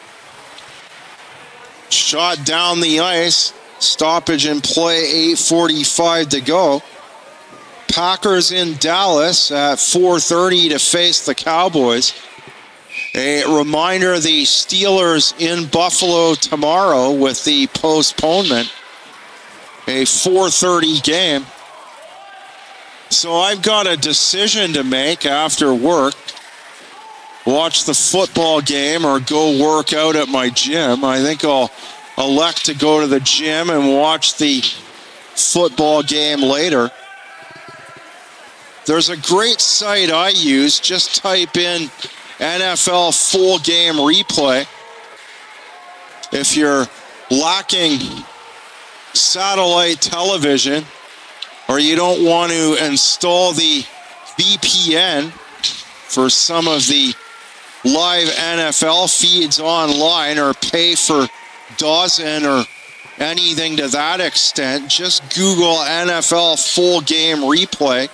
Shot down the ice. Stoppage in play, eight forty-five to go. Packers in Dallas at four thirty to face the Cowboys. A reminder, the Steelers in Buffalo tomorrow with the postponement. A four thirty game. So I've got a decision to make after work. Watch the football game or go work out at my gym. I think I'll elect to go to the gym and watch the football game later. There's a great site I use. Just type in N F L full game replay. If you're lacking satellite television or you don't want to install the V P N for some of the live N F L feeds online or pay for Dawson or anything to that extent, just Google N F L full game replay.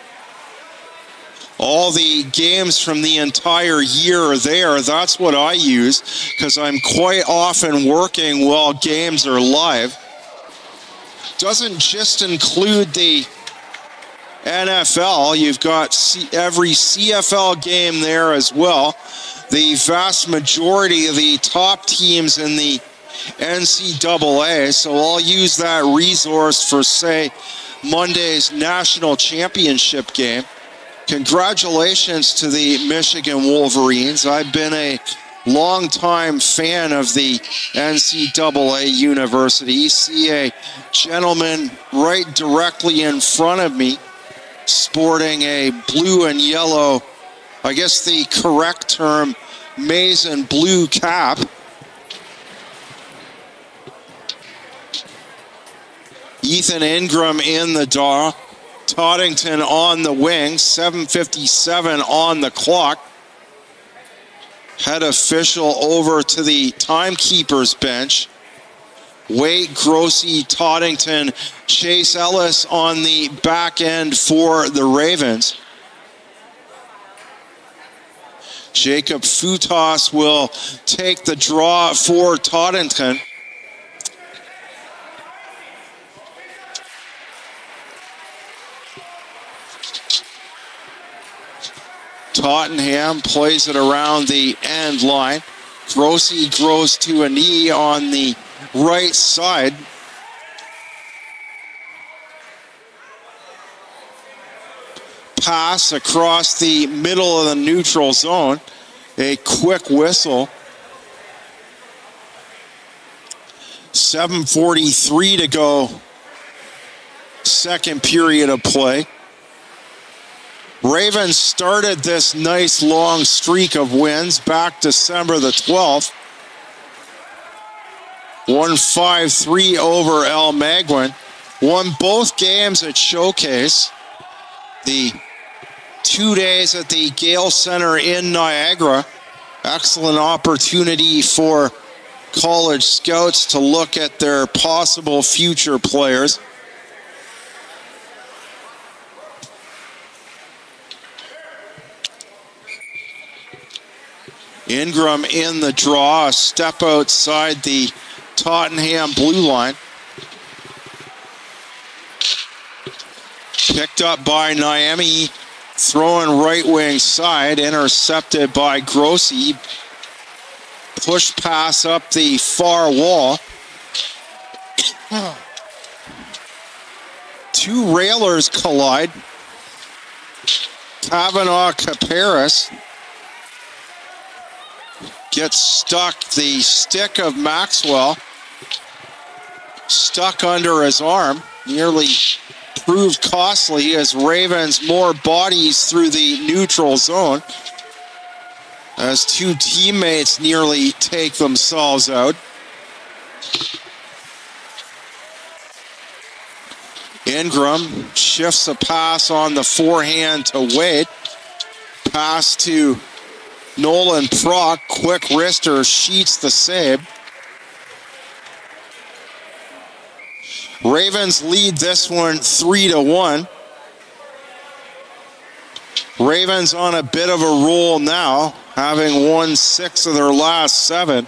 All the games from the entire year are there. That's what I use because I'm quite often working while games are live. Doesn't just include the N F L. You've got C- every C F L game there as well. The vast majority of the top teams in the N C double A. So I'll use that resource for, say, Monday's national championship game. Congratulations to the Michigan Wolverines. I've been a longtime fan of the N C double A University. See a gentleman right directly in front of me sporting a blue and yellow, I guess the correct term, maize and blue cap. Ethan Ingram in the draw. Tottenham on the wing. seven fifty-seven on the clock. Head official over to the timekeeper's bench. Wade, Grossi, Tottenham, Chase Ellis on the back end for the Ravens. Jacob Futas will take the draw for Tottenham. Tottenham plays it around the end line. Grossi grows to a knee on the right side. Pass across the middle of the neutral zone. A quick whistle. seven forty-three to go. Second period of play. Ravens started this nice long streak of wins back December the twelfth. Won five three over El Magwin. Won both games at Showcase. The two days at the Gale Center in Niagara. Excellent opportunity for college scouts to look at their possible future players. Ingram in the draw, a step outside the Tottenham blue line. Picked up by Niemi, throwing right wing side, intercepted by Grossi. Push pass up the far wall. Two railers collide. Kavanaugh Caparis gets stuck. The stick of Maxwell stuck under his arm. Nearly proved costly as Ravens more bodies through the neutral zone as two teammates nearly take themselves out. Ingram shifts a pass on the forehand to Wade. Pass to Nolan Prock. Quick wrister, sheets the save. Ravens lead this one three to one. Ravens on a bit of a roll now, having won six of their last seven.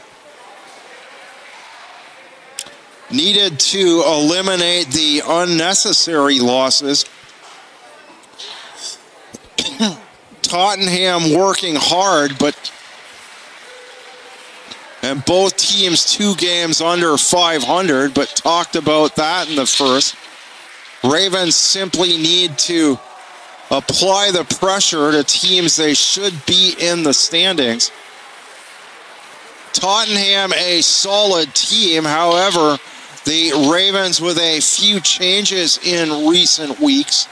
Needed to eliminate the unnecessary losses. Tottenham working hard, but and both teams two games under five hundred, but talked about that in the first. Ravens simply need to apply the pressure to teams they should be in the standings. Tottenham a solid team, however, the Ravens with a few changes in recent weeks.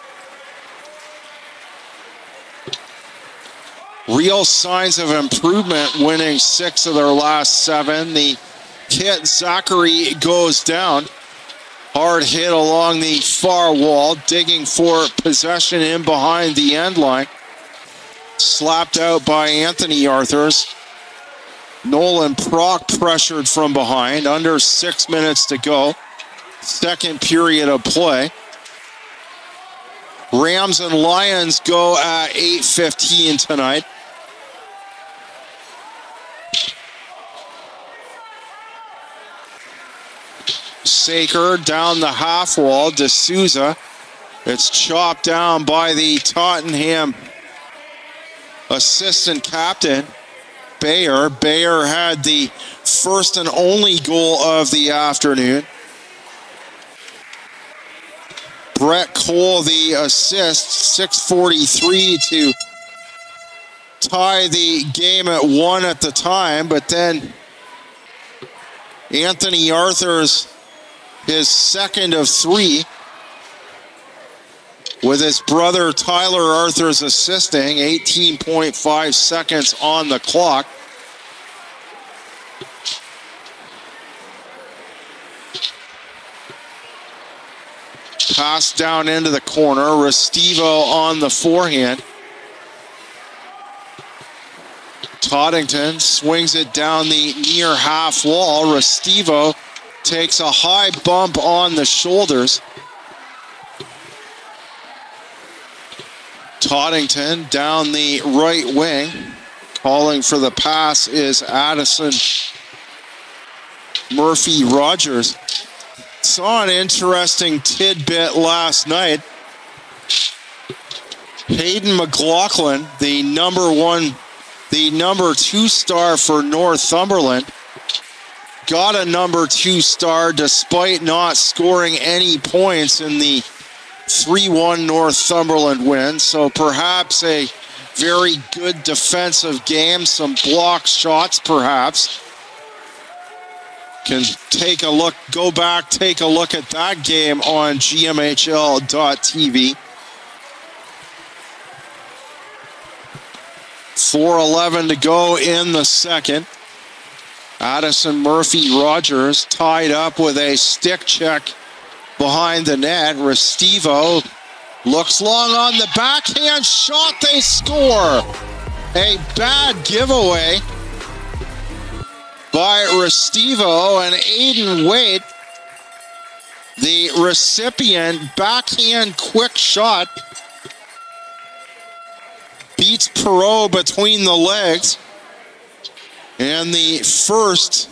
Real signs of improvement, winning six of their last seven. The kid Zachary goes down. Hard hit along the far wall, digging for possession in behind the end line. Slapped out by Anthony Arthurs. Nolan Prock pressured from behind. Under six minutes to go. Second period of play. Rams and Lions go at eight fifteen tonight. Saker down the half wall. D'Souza. It's chopped down by the Tottenham assistant captain, Bayer. Bayer had the first and only goal of the afternoon. Brett Cole the assist, six forty-three to tie the game at one at the time, but then Anthony Arthurs, his second of three, with his brother Tyler Arthurs assisting. Eighteen point five seconds on the clock. Pass down into the corner. Restivo on the forehand. Toddington swings it down the near half wall. Restivo takes a high bump on the shoulders. Toddington down the right wing. Calling for the pass is Addison Murphy Rogers. Saw an interesting tidbit last night. Hayden McLaughlin, the number one, the number two star for Northumberland, got a number two star despite not scoring any points in the three one Northumberland win. So perhaps a very good defensive game, some block shots perhaps. Can take a look, go back, take a look at that game on G M H L dot T V. four eleven to go in the second. Addison Murphy Rogers tied up with a stick check behind the net. Restivo looks long on the backhand shot. They score. A bad giveaway by Restivo, and Aiden Wade, the recipient, backhand quick shot, beats Perot between the legs, and the first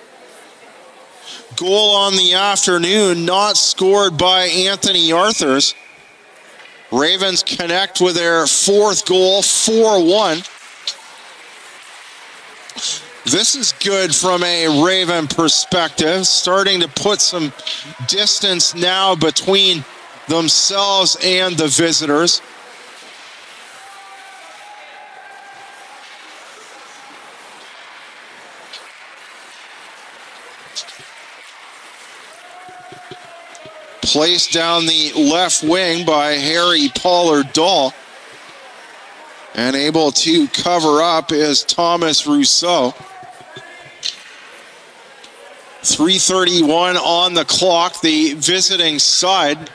goal on the afternoon not scored by Anthony Arthurs. Ravens connect with their fourth goal, four one. This is good from a Raven perspective, starting to put some distance now between themselves and the visitors. Placed down the left wing by Harry Pollard-Dahl. And able to cover up is Thomas Rousseau. three thirty-one on the clock, the visiting side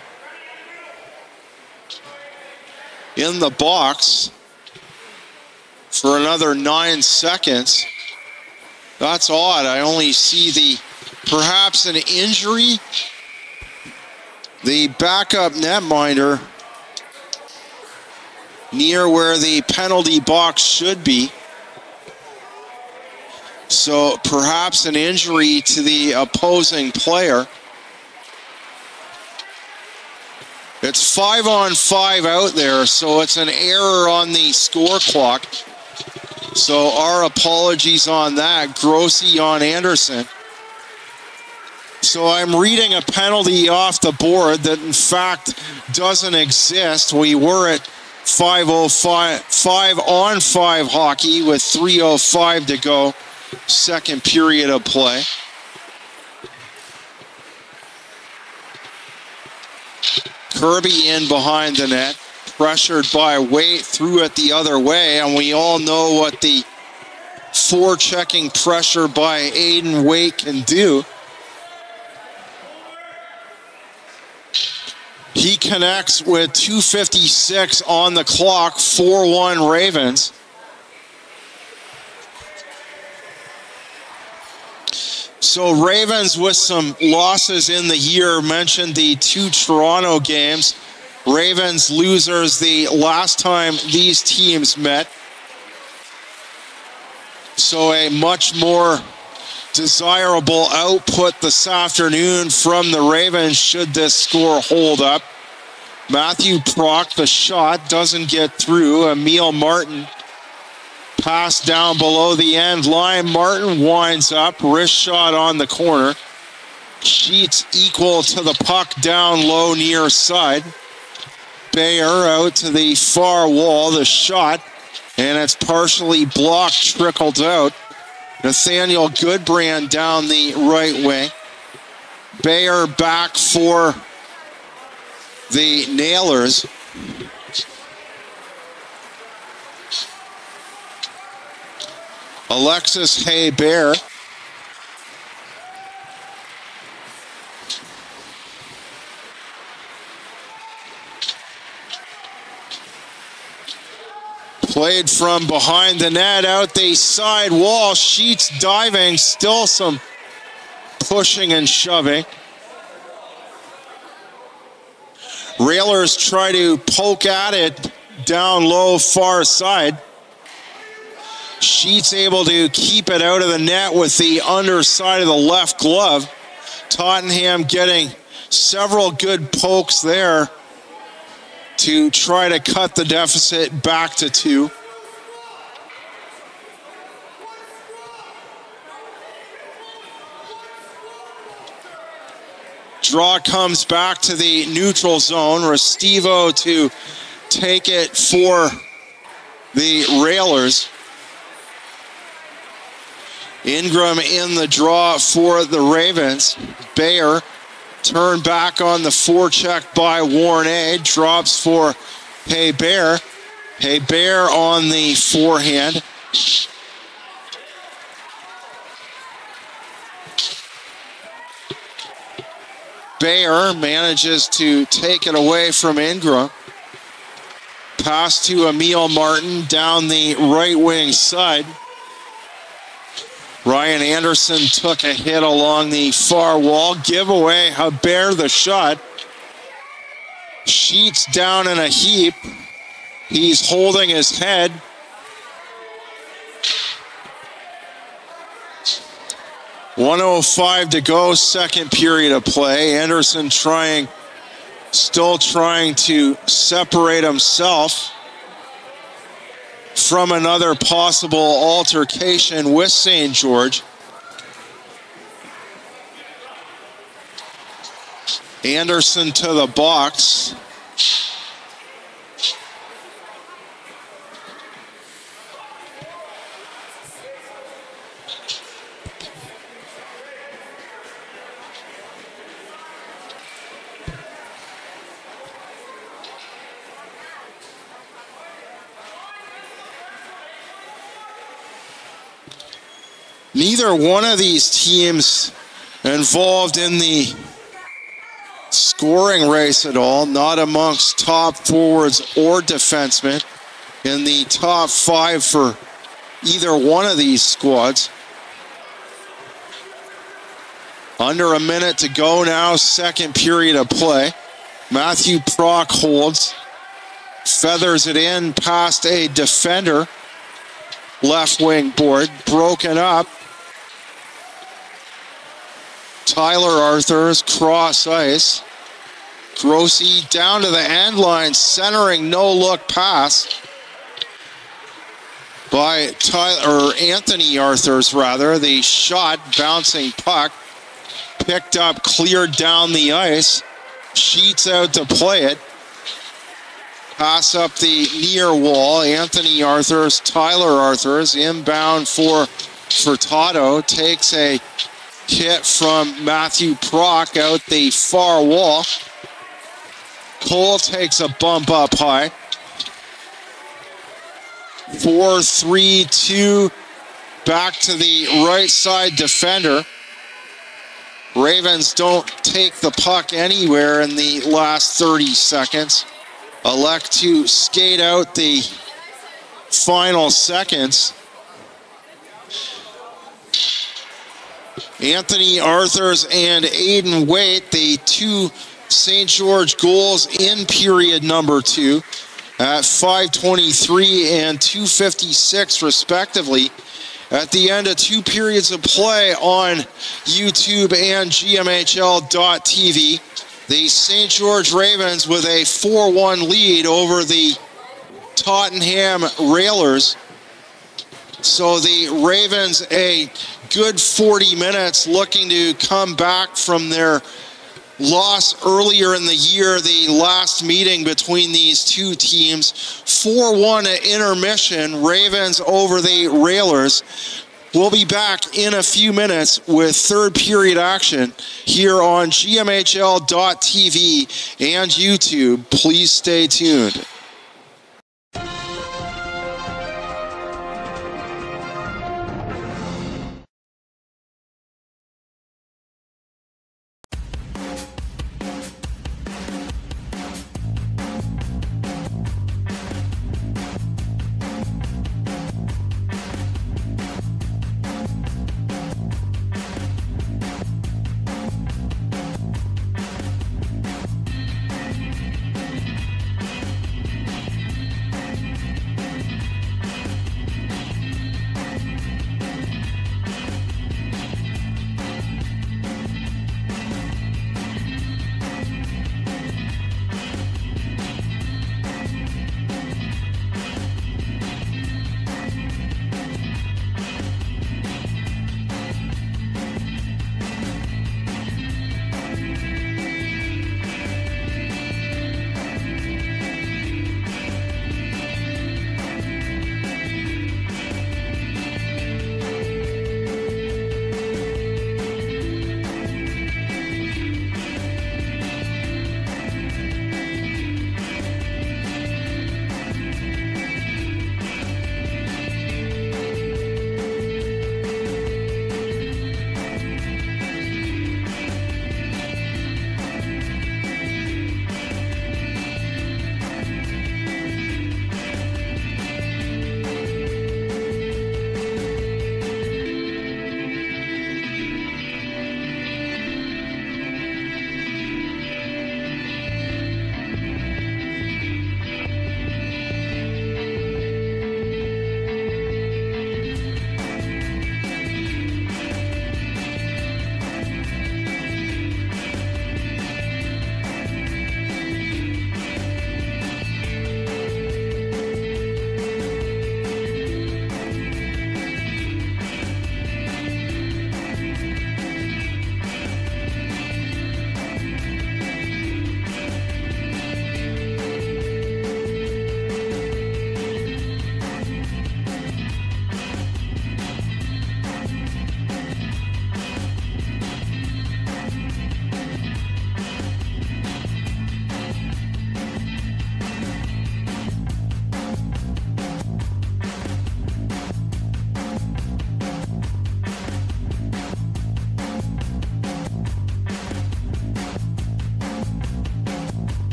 in the box for another nine seconds. That's odd. I only see the perhaps an injury. The backup netminder near where the penalty box should be. So perhaps an injury to the opposing player. It's five on five out there, so it's an error on the score clock. So our apologies on that. Grossi on Anderson. So I'm reading a penalty off the board that in fact doesn't exist. We were at five oh five, five on five hockey with three oh five to go, second period of play. Kirby in behind the net, pressured by Waite, threw it the other way, and we all know what the forechecking pressure by Aiden Waite can do. He connects with two fifty-six on the clock, four one Ravens. So Ravens with some losses in the year, mentioned the two Toronto games. Ravens losers the last time these teams met. So a much more desirable output this afternoon from the Ravens should this score hold up. Matthew Prock, the shot, doesn't get through. Emil Martin, pass down below the end line. Martin winds up, wrist shot on the corner. Sheets equal to the puck down low near side. Bayer out to the far wall, the shot, and it's partially blocked, trickled out. Nathaniel Goodbrand down the right wing. Bayer back for the Nailers. Alexis Hay-Bear. Played from behind the net, out the side wall. Sheets diving, still some pushing and shoving. Railers try to poke at it down low far side. Sheets able to keep it out of the net with the underside of the left glove. Tottenham getting several good pokes there to try to cut the deficit back to two. Draw comes back to the neutral zone. Restivo to take it for the Railers. Ingram in the draw for the Ravens. Bayer turned back on the forecheck by Warne. Drops for Hay-Bear. Hay-Bear on the forehand. Bayer manages to take it away from Ingram. Pass to Emil Martin down the right wing side. Ryan Anderson took a hit along the far wall. Give away Haber the shot. Sheets down in a heap. He's holding his head. one oh five to go, second period of play. Anderson trying, still trying to separate himself from another possible altercation with Saint George. Anderson to the box. Neither one of these teams involved in the scoring race at all, not amongst top forwards or defensemen in the top five for either one of these squads. Under a minute to go now, second period of play. Matthew Prock holds, feathers it in past a defender. Left wing board, broken up. Tyler Arthurs, cross ice. Grossi down to the end line, centering no-look pass by Tyler, or Anthony Arthurs rather. The shot, bouncing puck, picked up, cleared down the ice. Sheets out to play it. Pass up the near wall. Anthony Arthurs, Tyler Arthurs, inbound for Furtado. Takes a hit from Matthew Prock out the far wall. Cole takes a bump up high. four three two. Back to the right side defender. Ravens don't take the puck anywhere in the last thirty seconds. Elect to skate out the final seconds. Anthony Arthurs and Aiden Waite, the two Saint George goals in period number two at five twenty-three and two fifty-six respectively. At the end of two periods of play on YouTube and G M H L dot T V. The Saint George Ravens with a four one lead over the Tottenham Railers. So the Ravens a good forty minutes looking to come back from their loss earlier in the year, the last meeting between these two teams. four one at intermission, Ravens over the Railers. We'll be back in a few minutes with third period action here on G M H L dot T V and YouTube. Please stay tuned.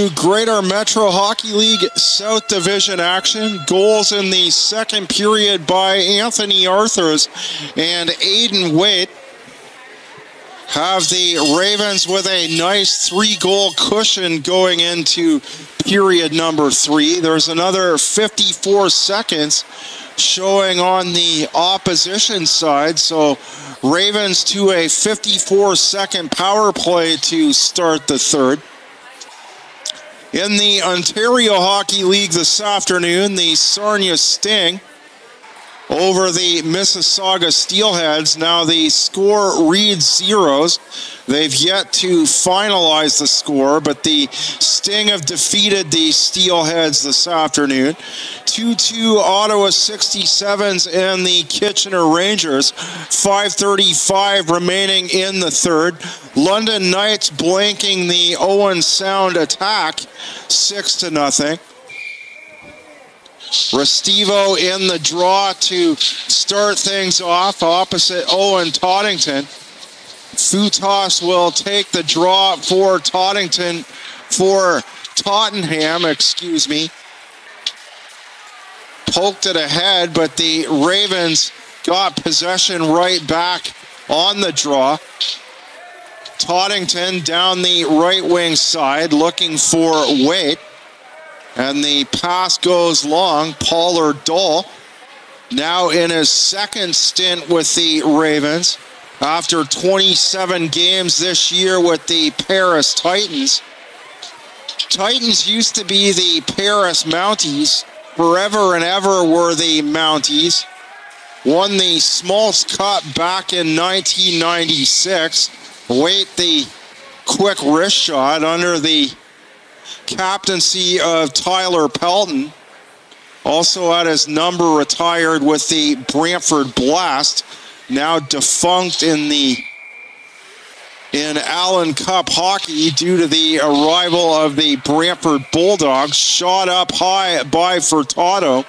to Greater Metro Hockey League South Division action. Goals in the second period by Anthony Arthurs and Aiden Waite have the Ravens with a nice three-goal cushion going into period number three. There's another fifty-four seconds showing on the opposition side, so Ravens to a fifty-four second power play to start the third. In the Ontario Hockey League this afternoon, the Sarnia Sting over the Mississauga Steelheads. Now the score reads zeros. They've yet to finalize the score, but the Sting have defeated the Steelheads this afternoon. two two Ottawa sixty-sevens and the Kitchener Rangers. five thirty-five remaining in the third. London Knights blanking the Owen Sound Attack six to nothing. Restivo in the draw to start things off opposite Owen Toddington. Futas will take the draw for Toddington, for Tottenham, excuse me. Poked it ahead, but the Ravens got possession right back on the draw. Toddington down the right wing side looking for Waite. And the pass goes long. Pollard Dole now in his second stint with the Ravens after twenty-seven games this year with the Paris Titans. Titans used to be the Paris Mounties. Forever and ever were the Mounties. Won the Smalls Cup back in nineteen ninety-six. Waite the quick wrist shot under the captaincy of Tyler Pelton. Also had his number retired with the Brantford Blast, now defunct in the in Allen Cup hockey due to the arrival of the Brantford Bulldogs. Shot up high by Furtado.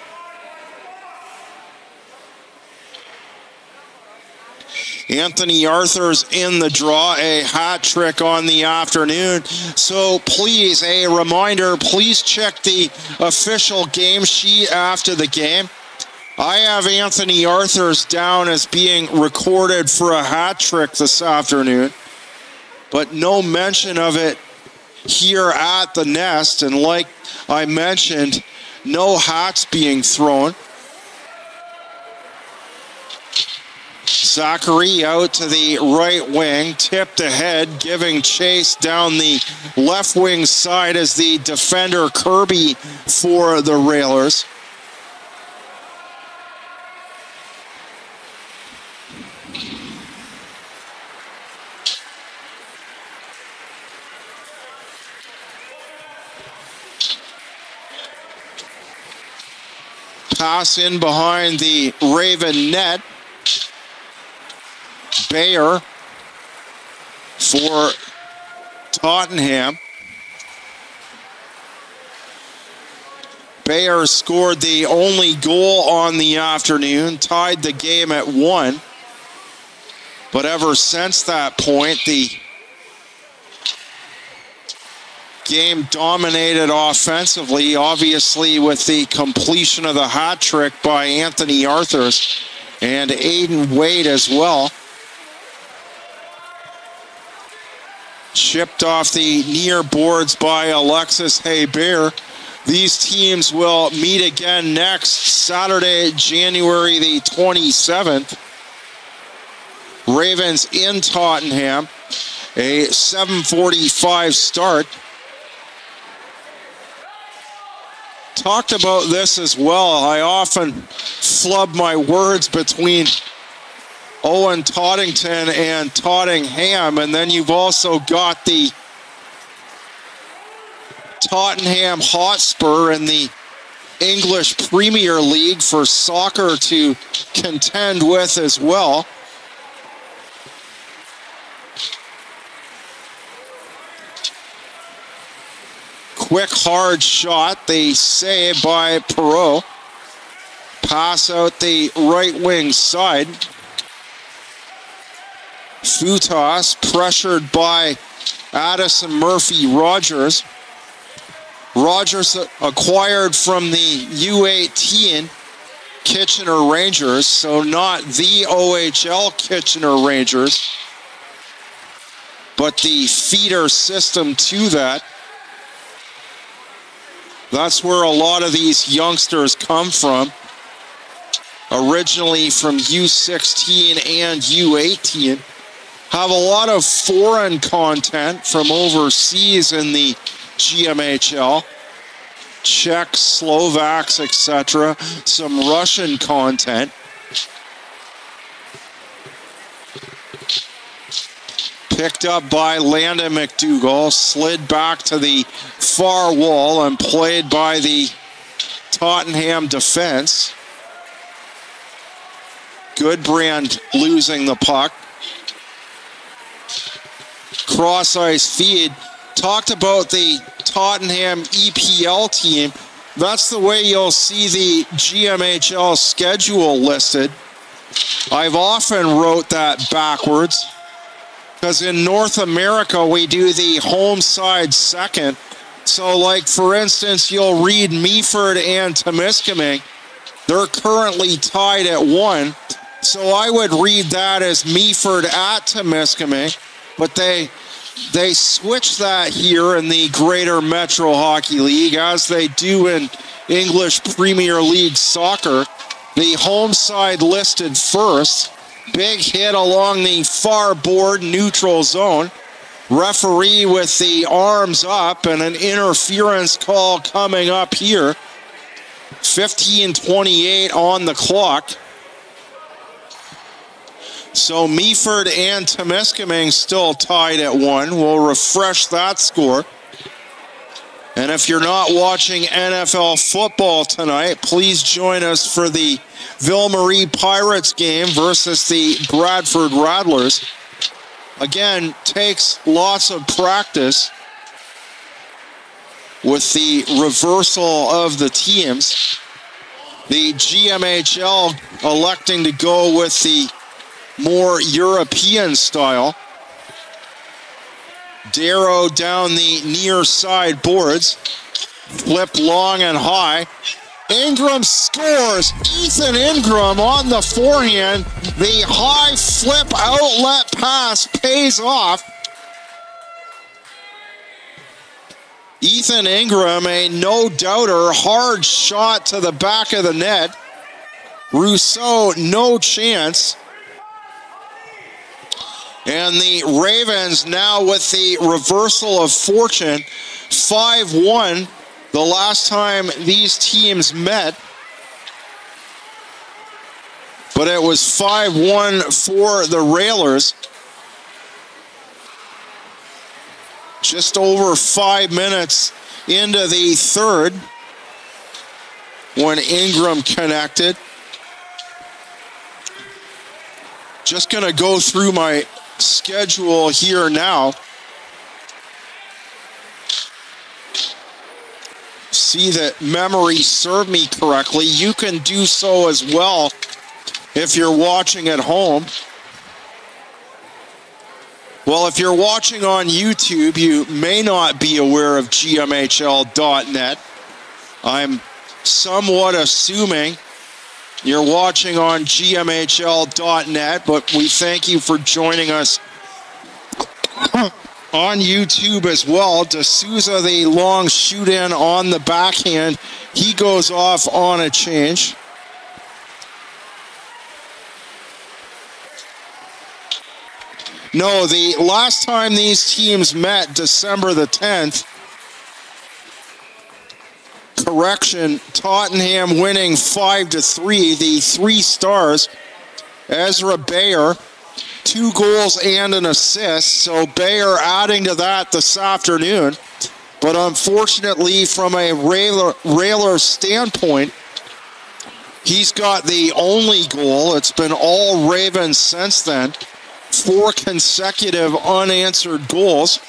Anthony Arthur's in the draw, a hat trick on the afternoon. So please, a reminder, please check the official game sheet after the game. I have Anthony Arthur's down as being recorded for a hat trick this afternoon, but no mention of it here at the Nest. And like I mentioned, no hats being thrown. Zachary out to the right wing, tipped ahead, giving chase down the left wing side as the defender Kirby for the Railers. Pass in behind the Raven net. Bayer for Tottenham. Bayer scored the only goal on the afternoon, tied the game at one. But ever since that point, the game dominated offensively, obviously with the completion of the hat trick by Anthony Arthurs and Aiden Waite as well. Chipped off the near boards by Alexis Hebert. These teams will meet again next Saturday, January the twenty-seventh. Ravens in Tottenham. A seven forty-five start. Talked about this as well. I often flub my words between Owen Toddington and Tottenham, and then you've also got the Tottenham Hotspur in the English Premier League for soccer to contend with as well. Quick hard shot, the save by Perreault. Pass out the right wing side. Futas pressured by Addison Murphy-Rogers. Rogers acquired from the U eighteen Kitchener Rangers, so not the O H L Kitchener Rangers, but the feeder system to that. That's where a lot of these youngsters come from, originally from U sixteen and U eighteen. Have a lot of foreign content from overseas in the G M H L. Czechs, Slovaks, et cetera. Some Russian content. Picked up by Landon McDougall, slid back to the far wall and played by the Tottenham defense. Goodbrand losing the puck. Cross ice feed. Talked about the Tottenham E P L team. That's the way you'll see the G M H L schedule listed. I've often wrote that backwards because in North America we do the home side second. So like for instance, you'll read Meaford and Temiskaming. They're currently tied at one. So I would read that as Meaford at Temiskaming, but they They switch that here in the Greater Metro Hockey League, as they do in English Premier League soccer. The home side listed first. Big hit along the far board neutral zone. Referee with the arms up and an interference call coming up here. fifteen twenty-eight on the clock. So Meaford and Temiskaming still tied at one. We'll refresh that score. And if you're not watching N F L football tonight, please join us for the Ville-Marie Pirates game versus the Bradford Rattlers. Again, takes lots of practice with the reversal of the teams. The G M H L electing to go with the more European style. Darrow down the near side boards. Flip long and high. Ingram scores. Ethan Ingram on the forehand. The high flip outlet pass pays off. Ethan Ingram, a no-doubter, hard shot to the back of the net. Rousseau, no chance. And the Ravens now with the reversal of fortune, five one the last time these teams met. But it was five one for the Railers. Just over five minutes into the third when Ingram connected. Just going to go through my schedule here now. See that memory served me correctly. You can do so as well if you're watching at home. Well, if you're watching on YouTube, you may not be aware of G M H L dot net. I'm somewhat assuming you're watching on G M H L dot net, but we thank you for joining us on YouTube as well. D'Souza, the long shoot-in on the backhand. He goes off on a change. No, the last time these teams met, December the tenth, correction, Tottenham winning five to three. The three stars, Ezra Bayer, two goals and an assist. So Bayer adding to that this afternoon. But unfortunately, from a Railer, Railer standpoint, he's got the only goal. It's been all Ravens since then. Four consecutive unanswered goals.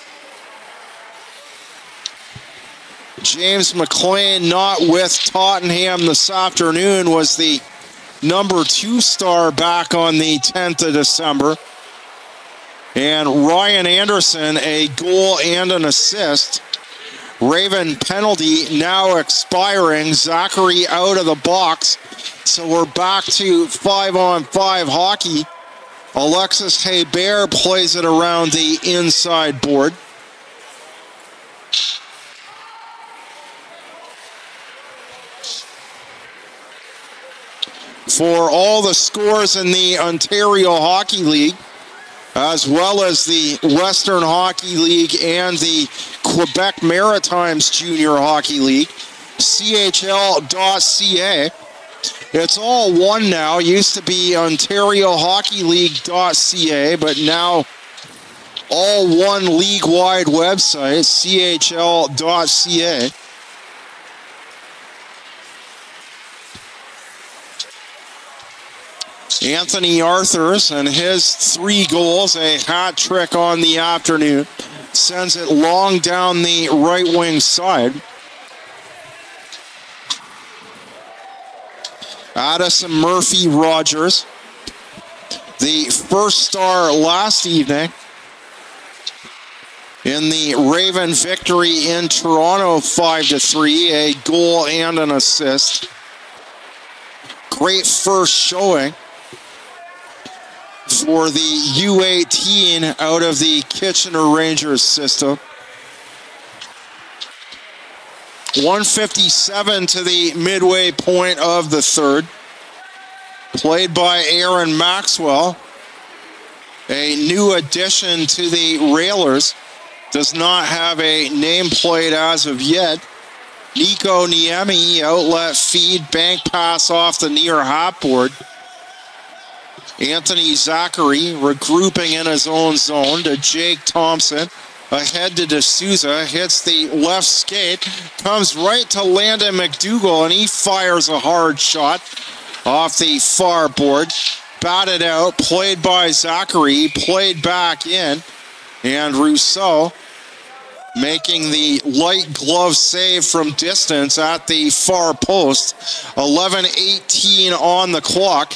James McLean not with Tottenham this afternoon, was the number two star back on the tenth of December. And Ryan Anderson, a goal and an assist Raven penalty now expiring. Zachary out of the box. So we're back to five on five hockey. Alexis Hebert plays it around the inside board. For all the scores in the Ontario Hockey League, as well as the Western Hockey League and the Quebec Maritimes Junior Hockey League, C H L dot C A. It's all one now. Used to be Ontario Hockey League dot C A, but now all one league-wide website, C H L dot C A. Anthony Arthurs and his three goals, a hat trick on the afternoon, sends it long down the right wing side. Addison Murphy-Rogers, the first star last evening in the Raven victory in Toronto five to three, a goal and an assist. Great first showing for the U eighteen out of the Kitchener Rangers system. one fifty-seven to the midway point of the third. Played by Aaron Maxwell. A new addition to the Railers. Does not have a nameplate as of yet. Nico Niemi, outlet feed, bank pass off the near half board. Anthony Zachary regrouping in his own zone to Jake Thompson. Ahead to D'Souza, hits the left skate, comes right to Landon McDougall, and he fires a hard shot off the far board. Batted out, played by Zachary, played back in, and Rousseau making the light glove save from distance at the far post. eleven eighteen on the clock.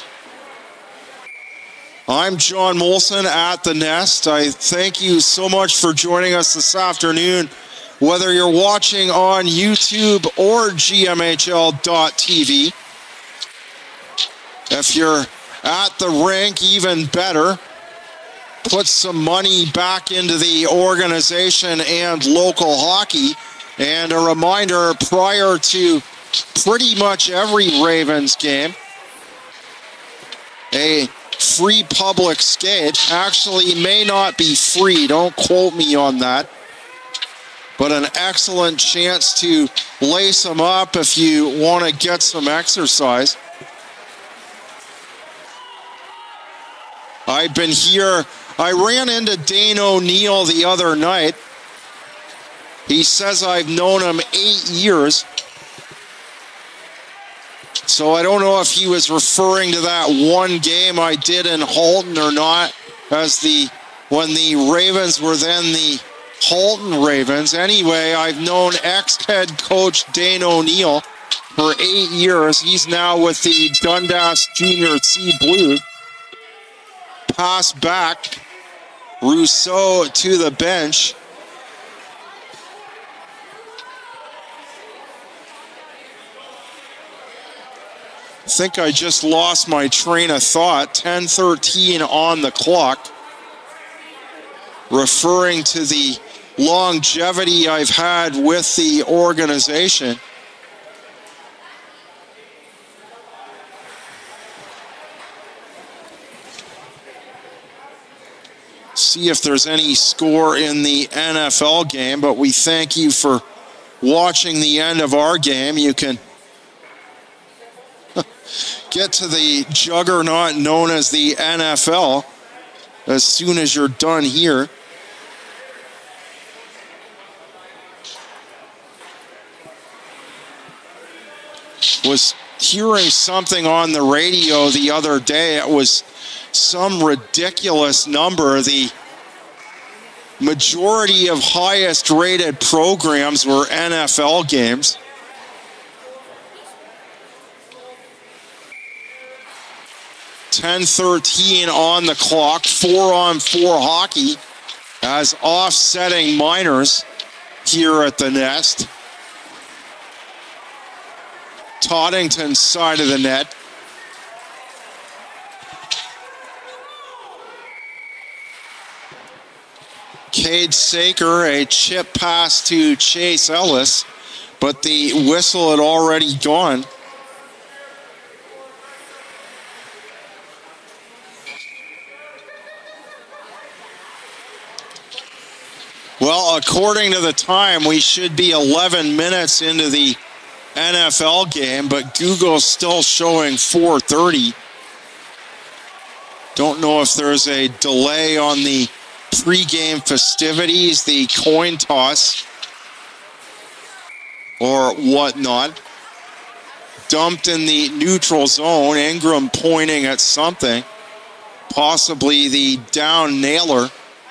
I'm John Molson at the Nest. I thank you so much for joining us this afternoon, whether you're watching on YouTube or G M H L dot T V. If you're at the rink, even better. Put some money back into the organization and local hockey. And a reminder, prior to pretty much every Ravens game, a free public skate. Actually may not be free, don't quote me on that, but an excellent chance to lace them up if you want to get some exercise. I've been here, I ran into Dane O'Neill the other night. He says I've known him eight years. So I don't know if he was referring to that one game I did in Halton or not, as the when the Ravens were then the Halton Ravens. Anyway, I've known ex-head coach Dane O'Neill for eight years. He's now with the Dundas Junior C Blues. Pass back, Rousseau to the bench. I think I just lost my train of thought. ten thirteen on the clock. Referring to the longevity I've had with the organization. See if there's any score in the N F L game, but we thank you for watching the end of our game. You can get to the juggernaut known as the N F L as soon as you're done here. Was hearing something on the radio the other day. It was some ridiculous number. The majority of highest rated programs were N F L games. ten thirteen on the clock, four on four hockey as offsetting minors here at the Nest. Tottenham's side of the net. Cade Saker, a chip pass to Chase Ellis, but the whistle had already gone. Well, according to the time, we should be eleven minutes into the N F L game, but Google's still showing four thirty. Don't know if there's a delay on the pregame festivities, the coin toss, or whatnot. Dumped in the neutral zone. Ingram pointing at something, possibly the down nailer.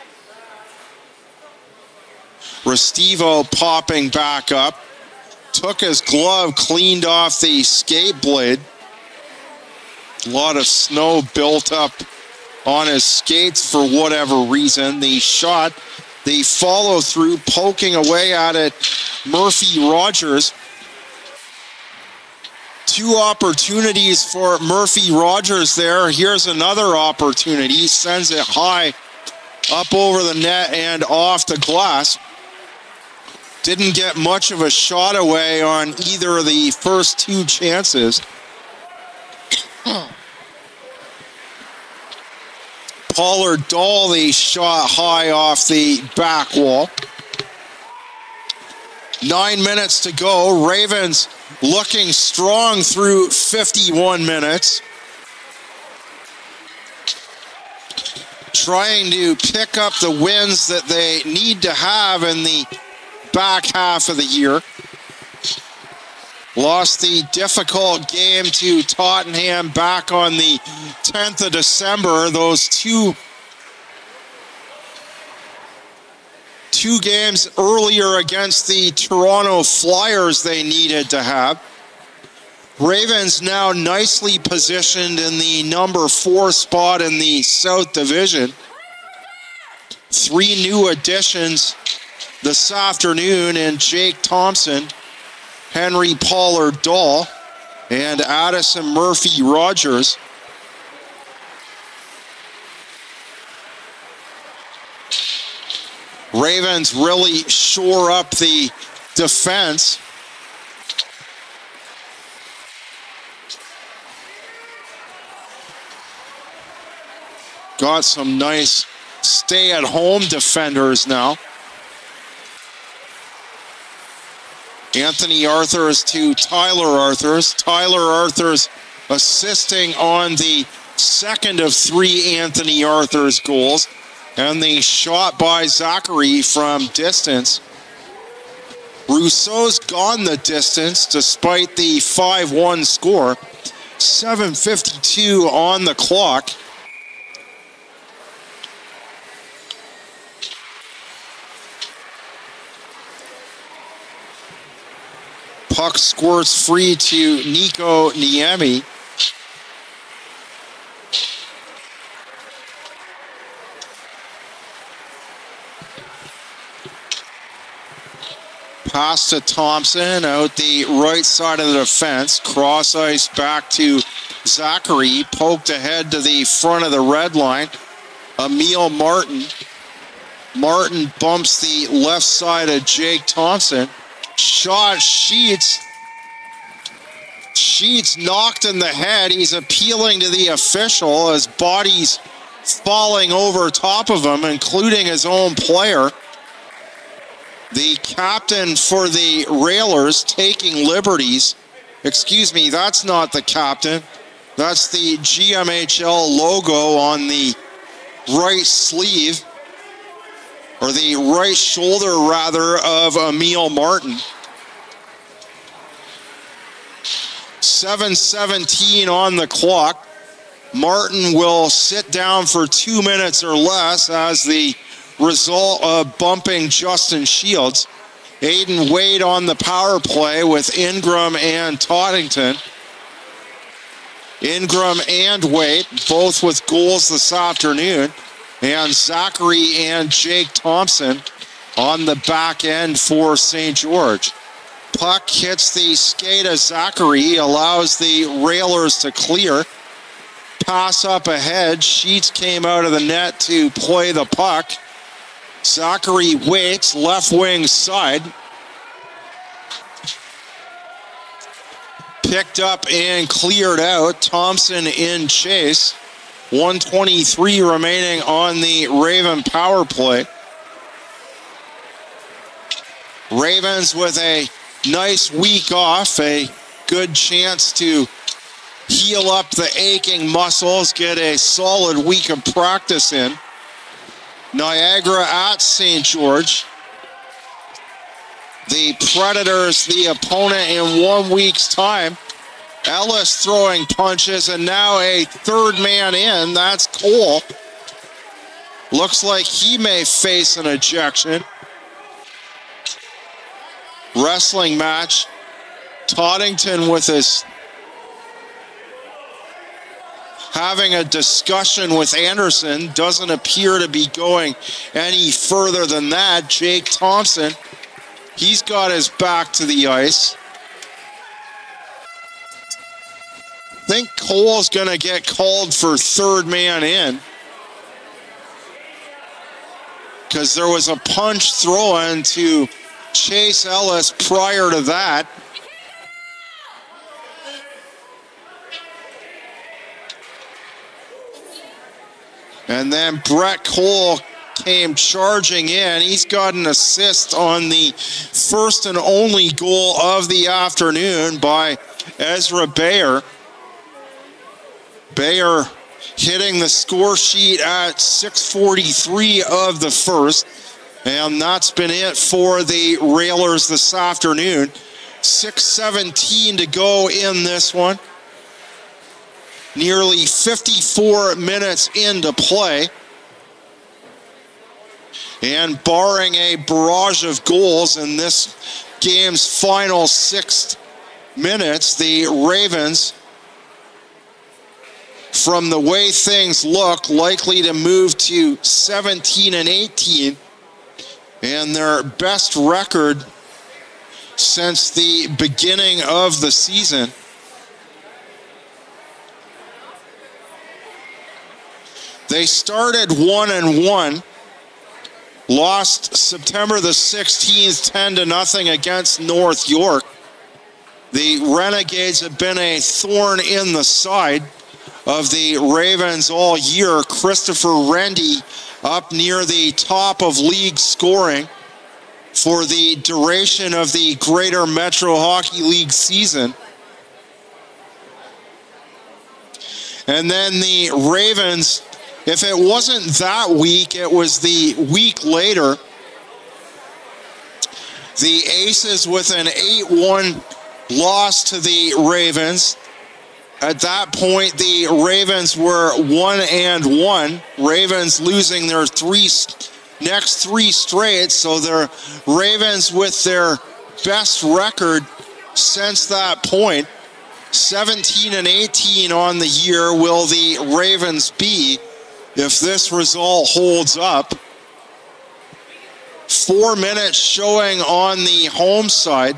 Restivo popping back up. Took his glove, cleaned off the skate blade. A lot of snow built up on his skates for whatever reason. The shot, the follow through, poking away at it, Murphy Rogers. Two opportunities for Murphy Rogers there. Here's another opportunity. Sends it high up over the net and off the glass. Didn't get much of a shot away on either of the first two chances. Pollard Dahl, the shot high off the back wall. Nine minutes to go. Ravens looking strong through fifty-one minutes. Trying to pick up the wins that they need to have in the back half of the year. Lost the difficult game to Tottenham back on the tenth of December. Those two, two games earlier against the Toronto Flyers they needed to have. Ravens now nicely positioned in the number four spot in the South Division. Three new additions this afternoon in Jake Thompson, Henry Pollard Dahl, and Addison Murphy Rogers. Ravens really shore up the defense. Got some nice stay-at-home defenders now. Anthony Arthurs to Tyler Arthurs. Tyler Arthurs assisting on the second of three Anthony Arthurs goals. And the shot by Zachary from distance. Rousseau's gone the distance despite the five one score. seven fifty-two on the clock. Puck squirts free to Nico Niemi. Pass to Thompson out the right side of the defense. Cross ice back to Zachary. Poked ahead to the front of the red line. Emil Martin. Martin bumps the left side of Jake Thompson. Shot Sheets. Sheets knocked in the head. He's appealing to the official as body's falling over top of him, including his own player. The captain for the Railers taking liberties. Excuse me, that's not the captain. That's the G M H L logo on the right sleeve, or the right shoulder, rather, of Emil Martin. seven seventeen on the clock. Martin will sit down for two minutes or less as the result of bumping Justin Shields. Aiden Wade on the power play with Ingram and Tottenham. Ingram and Wade, both with goals this afternoon. And Zachary and Jake Thompson on the back end for Saint George. Puck hits the skate of Zachary, allows the Railers to clear. Pass up ahead. Sheets came out of the net to play the puck. Zachary waits, left wing side. Picked up and cleared out. Thompson in chase. one twenty-three remaining on the Raven power play. Ravens with a nice week off, a good chance to heal up the aching muscles, get a solid week of practice in. Niagara at Saint George. The Predators, the opponent in one week's time. Ellis throwing punches, and now a third man in. That's Cole. Looks like he may face an ejection. Wrestling match. Toddington with his having a discussion with Anderson. Doesn't appear to be going any further than that. Jake Thompson, he's got his back to the ice. I think Cole's going to get called for third man in, because there was a punch thrown to Chase Ellis prior to that. And then Brett Cole came charging in. He's got an assist on the first and only goal of the afternoon by Ezra Bayer. Bayer hitting the score sheet at six forty-three of the first. And that's been it for the Railers this afternoon. six seventeen to go in this one. Nearly fifty-four minutes into play. And barring a barrage of goals in this game's final six minutes, the Ravens, from the way things look, likely to move to seventeen and eighteen. And their best record since the beginning of the season. They started one and one, lost September the sixteenth, ten to nothing against North York. The Renegades have been a thorn in the side of the Ravens all year. Christopher Rendy up near the top of league scoring for the duration of the Greater Metro Hockey League season. And then the Ravens, if it wasn't that week, it was the week later. The Aces with an eight one loss to the Ravens. At that point, the Ravens were one and one. Ravens losing their three next three straight, so the Ravens with their best record since that point. seventeen and eighteen on the year will the Ravens be if this result holds up. Four minutes showing on the home side.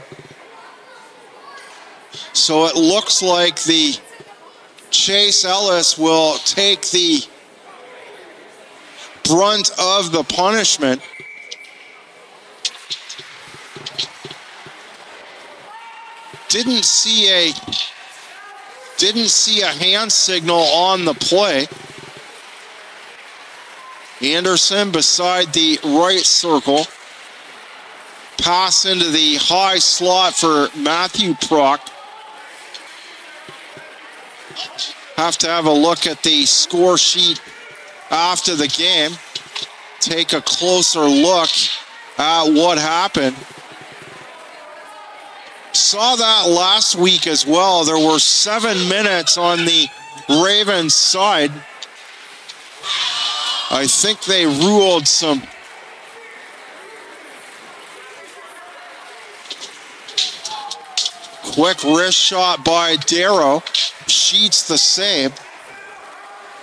So it looks like the Chase Ellis will take the brunt of the punishment. Didn't see a didn't see a hand signal on the play. Anderson beside the right circle. Pass into the high slot for Matthew Prock. Have to have a look at the score sheet after the game. Take a closer look at what happened. Saw that last week as well. There were seven minutes on the Ravens side. I think they ruled some quick wrist shot by Darrow. Sheets the save.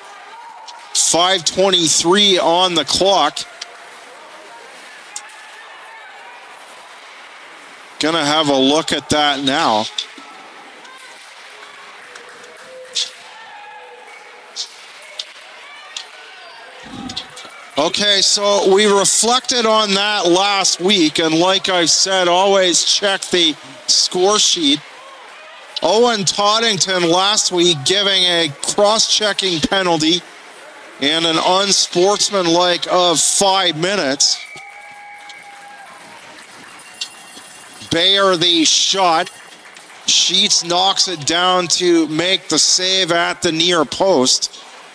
five twenty-three on the clock. Gonna have a look at that now. Okay, so we reflected on that last week, and like I said, always check the score sheet. Owen Toddington last week giving a cross-checking penalty and an unsportsmanlike of five minutes. Bayer the shot. Sheets knocks it down to make the save at the near post.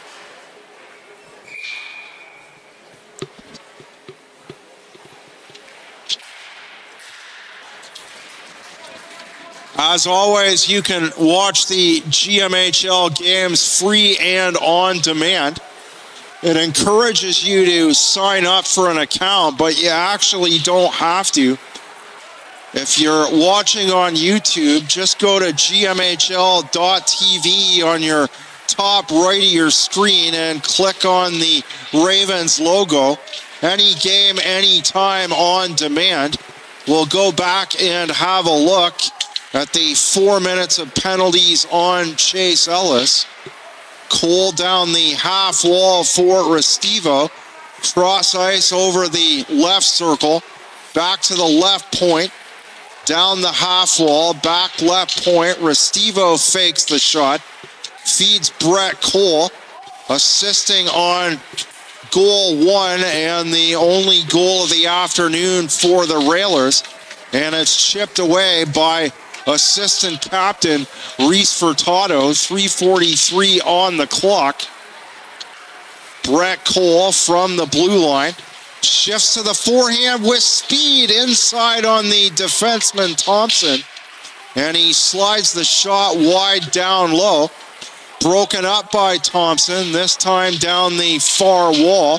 As always, you can watch the G M H L games free and on demand. It encourages you to sign up for an account, but you actually don't have to. If you're watching on YouTube, just go to G M H L dot T V on your top right of your screen and click on the Ravens logo. Any game, anytime on demand. We'll go back and have a look at the four minutes of penalties on Chase Ellis. Cole down the half wall for Restivo. Cross ice over the left circle. Back to the left point. Down the half wall. Back left point. Restivo fakes the shot. Feeds Brett Cole. Assisting on goal one and the only goal of the afternoon for the Railers. And it's chipped away by assistant captain Reese Furtado. three forty-three on the clock. Brett Cole from the blue line shifts to the forehand with speed inside on the defenseman Thompson, and he slides the shot wide down low. Broken up by Thompson, this time down the far wall.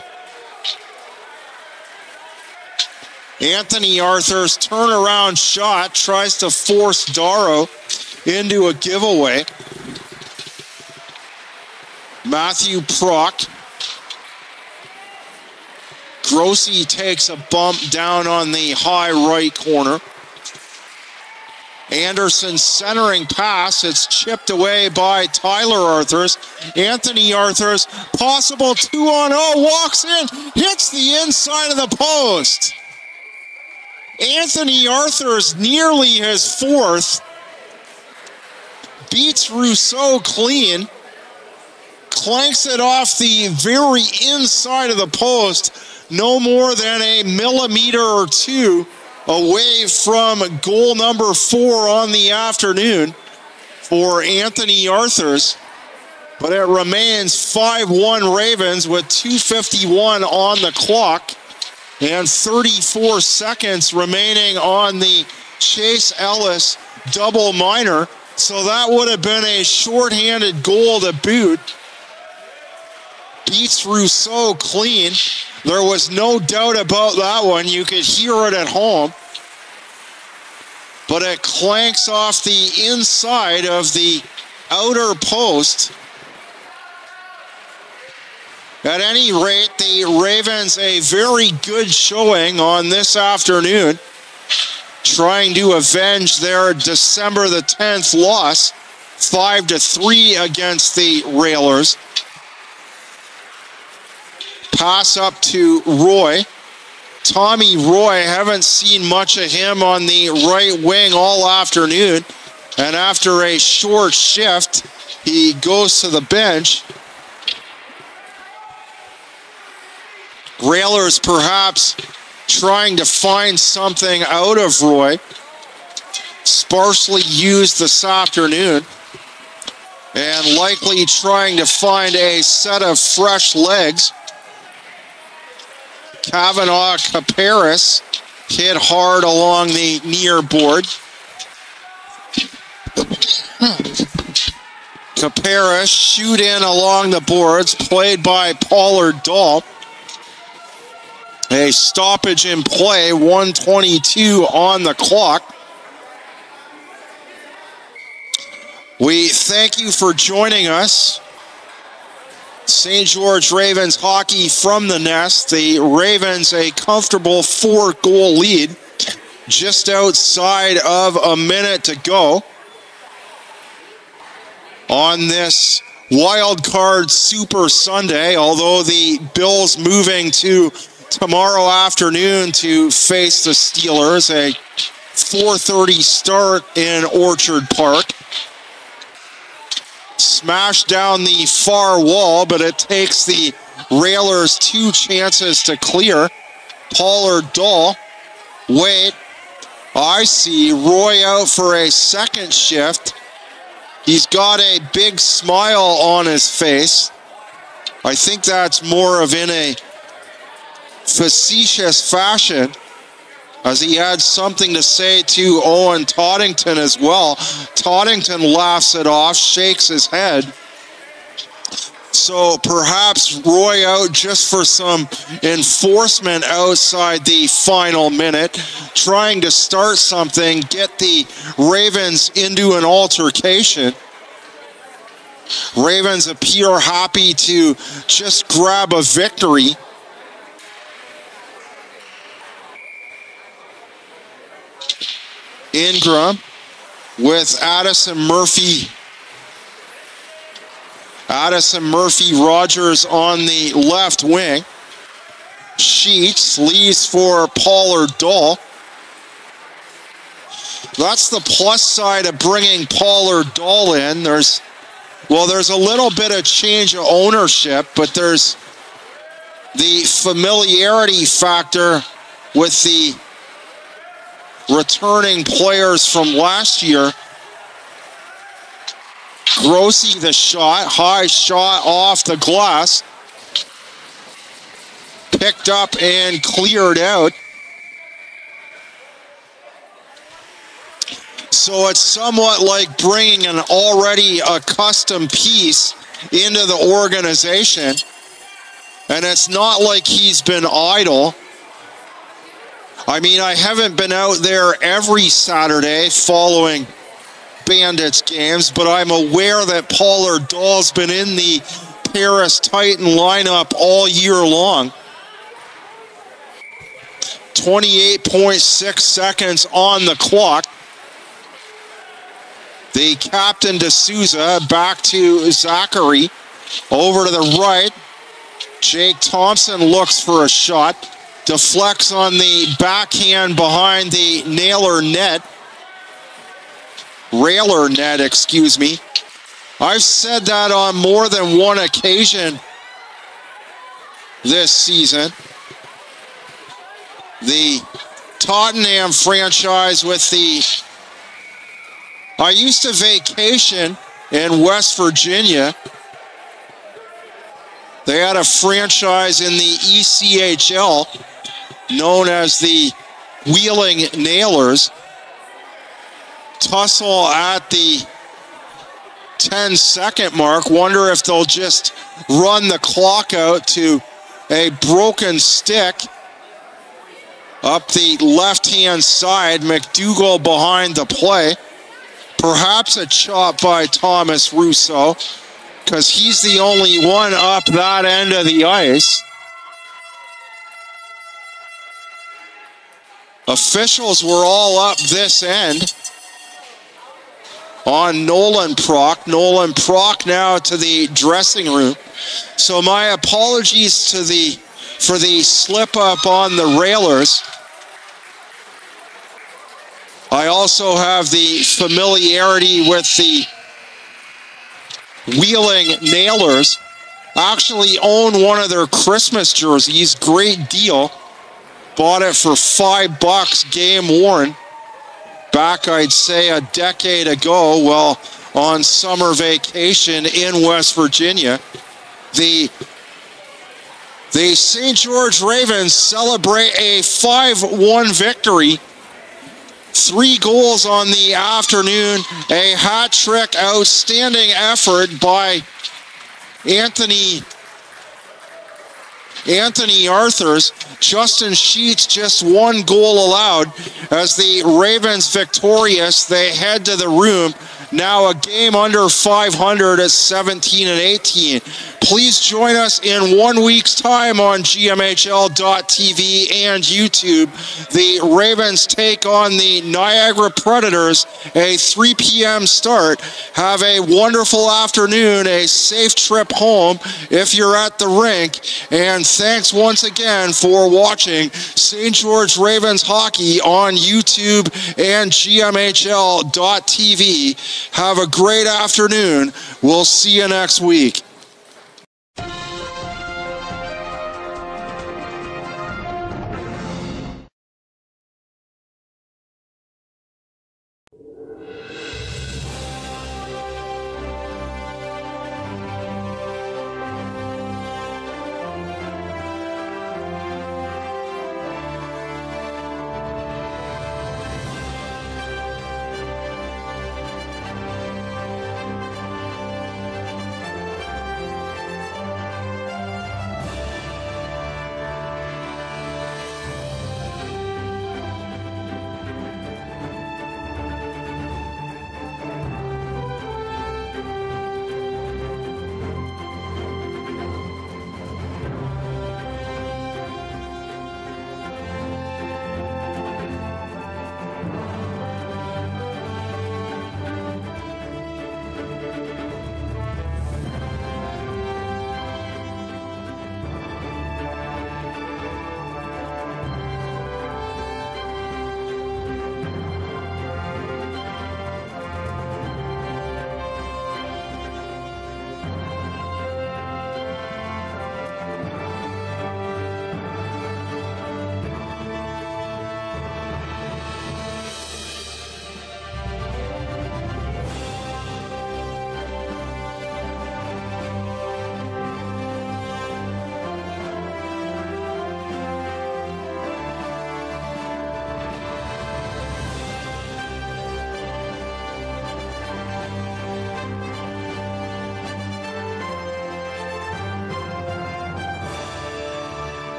Anthony Arthur's turnaround shot tries to force Darrow into a giveaway. Matthew Prock. Grossi takes a bump down on the high right corner. Anderson centering pass. It's chipped away by Tyler Arthurs. Anthony Arthurs, possible two on oh, walks in, hits the inside of the post. Anthony Arthurs nearly his fourth. Beats Rousseau clean. Clanks it off the very inside of the post. No more than a millimeter or two away from goal number four on the afternoon for Anthony Arthurs. But it remains five one Ravens with two fifty-one on the clock and thirty-four seconds remaining on the Chase Ellis double minor. So that would have been a shorthanded goal to boot. Beats Rousseau clean. There was no doubt about that one. You could hear it at home. But it clanks off the inside of the outer post. At any rate, the Ravens a very good showing on this afternoon, trying to avenge their December the tenth loss, five to three against the Railers. Pass up to Roy. Tommy Roy, haven't seen much of him on the right wing all afternoon. And after a short shift, he goes to the bench. Railers perhaps trying to find something out of Roy. Sparsely used this afternoon. And likely trying to find a set of fresh legs. Kavanaugh Kaparis hit hard along the near board. Kaparis shoot in along the boards, played by Pollard Dahl. A stoppage in play, one twenty-two on the clock. We thank you for joining us. Saint George Ravens hockey from the nest. The Ravens a comfortable four-goal lead just outside of a minute to go on this Wild Card Super Sunday, although the Bills moving to tomorrow afternoon to face the Steelers, a four thirty start in Orchard Park. Smashed down the far wall, but it takes the Railers two chances to clear. Pollard Dahl, wait, I see Roy out for a second shift. He's got a big smile on his face. I think that's more of in a facetious fashion, as he had something to say to Owen Toddington as well. Toddington laughs it off, shakes his head. So perhaps Roy out just for some enforcement outside the final minute, trying to start something, get the Ravens into an altercation. Ravens appear happy to just grab a victory. Ingram with Addison Murphy. Addison Murphy Rogers on the left wing. Sheets leaves for Pollard Dahl. That's the plus side of bringing Pollard Dahl in. There's, well, there's a little bit of change of ownership, but there's the familiarity factor with the returning players from last year. Grossi the shot, high shot off the glass. Picked up and cleared out. So it's somewhat like bringing an already accustomed piece into the organization. And it's not like he's been idle. I mean, I haven't been out there every Saturday following Bandits games, but I'm aware that Pollard Dahl's been in the Paris Titan lineup all year long. twenty-eight point six seconds on the clock. The captain D'Souza back to Zachary. Over to the right. Jake Thompson looks for a shot. Deflects on the backhand behind the Naylor net. Railer net, excuse me. I've said that on more than one occasion this season. The Tottenham franchise with the... I used to vacation in West Virginia. They had a franchise in the E C H L known as the Wheeling Nailers. Tussle at the ten second mark. Wonder if they'll just run the clock out to a broken stick up the left-hand side. McDougall behind the play. Perhaps a chop by Thomas Russo, because he's the only one up that end of the ice. Officials were all up this end on Nolan Prock. Nolan Prock now to the dressing room. So my apologies to the for the slip up on the Railers. I also have the familiarity with the Wheeling Nailers. Actually own one of their Christmas jerseys. Great deal. Bought it for five bucks, game worn. Back, I'd say, a decade ago, well, on summer vacation in West Virginia. The, the Saint George Ravens celebrate a five one victory. Three goals on the afternoon, a hat trick, outstanding effort by Anthony Anthony Arthurs. Justin Sheets just one goal allowed as the Ravens victorious. They head to the room now a game under five hundred at seventeen and eighteen. Please join us in one week's time on G M H L dot T V and YouTube. The Ravens take on the Niagara Predators, a three p m start. Have a wonderful afternoon, a safe trip home if you're at the rink, and thanks once again for watching Saint George Ravens hockey on YouTube and G M H L dot T V. Have a great afternoon. We'll see you next week.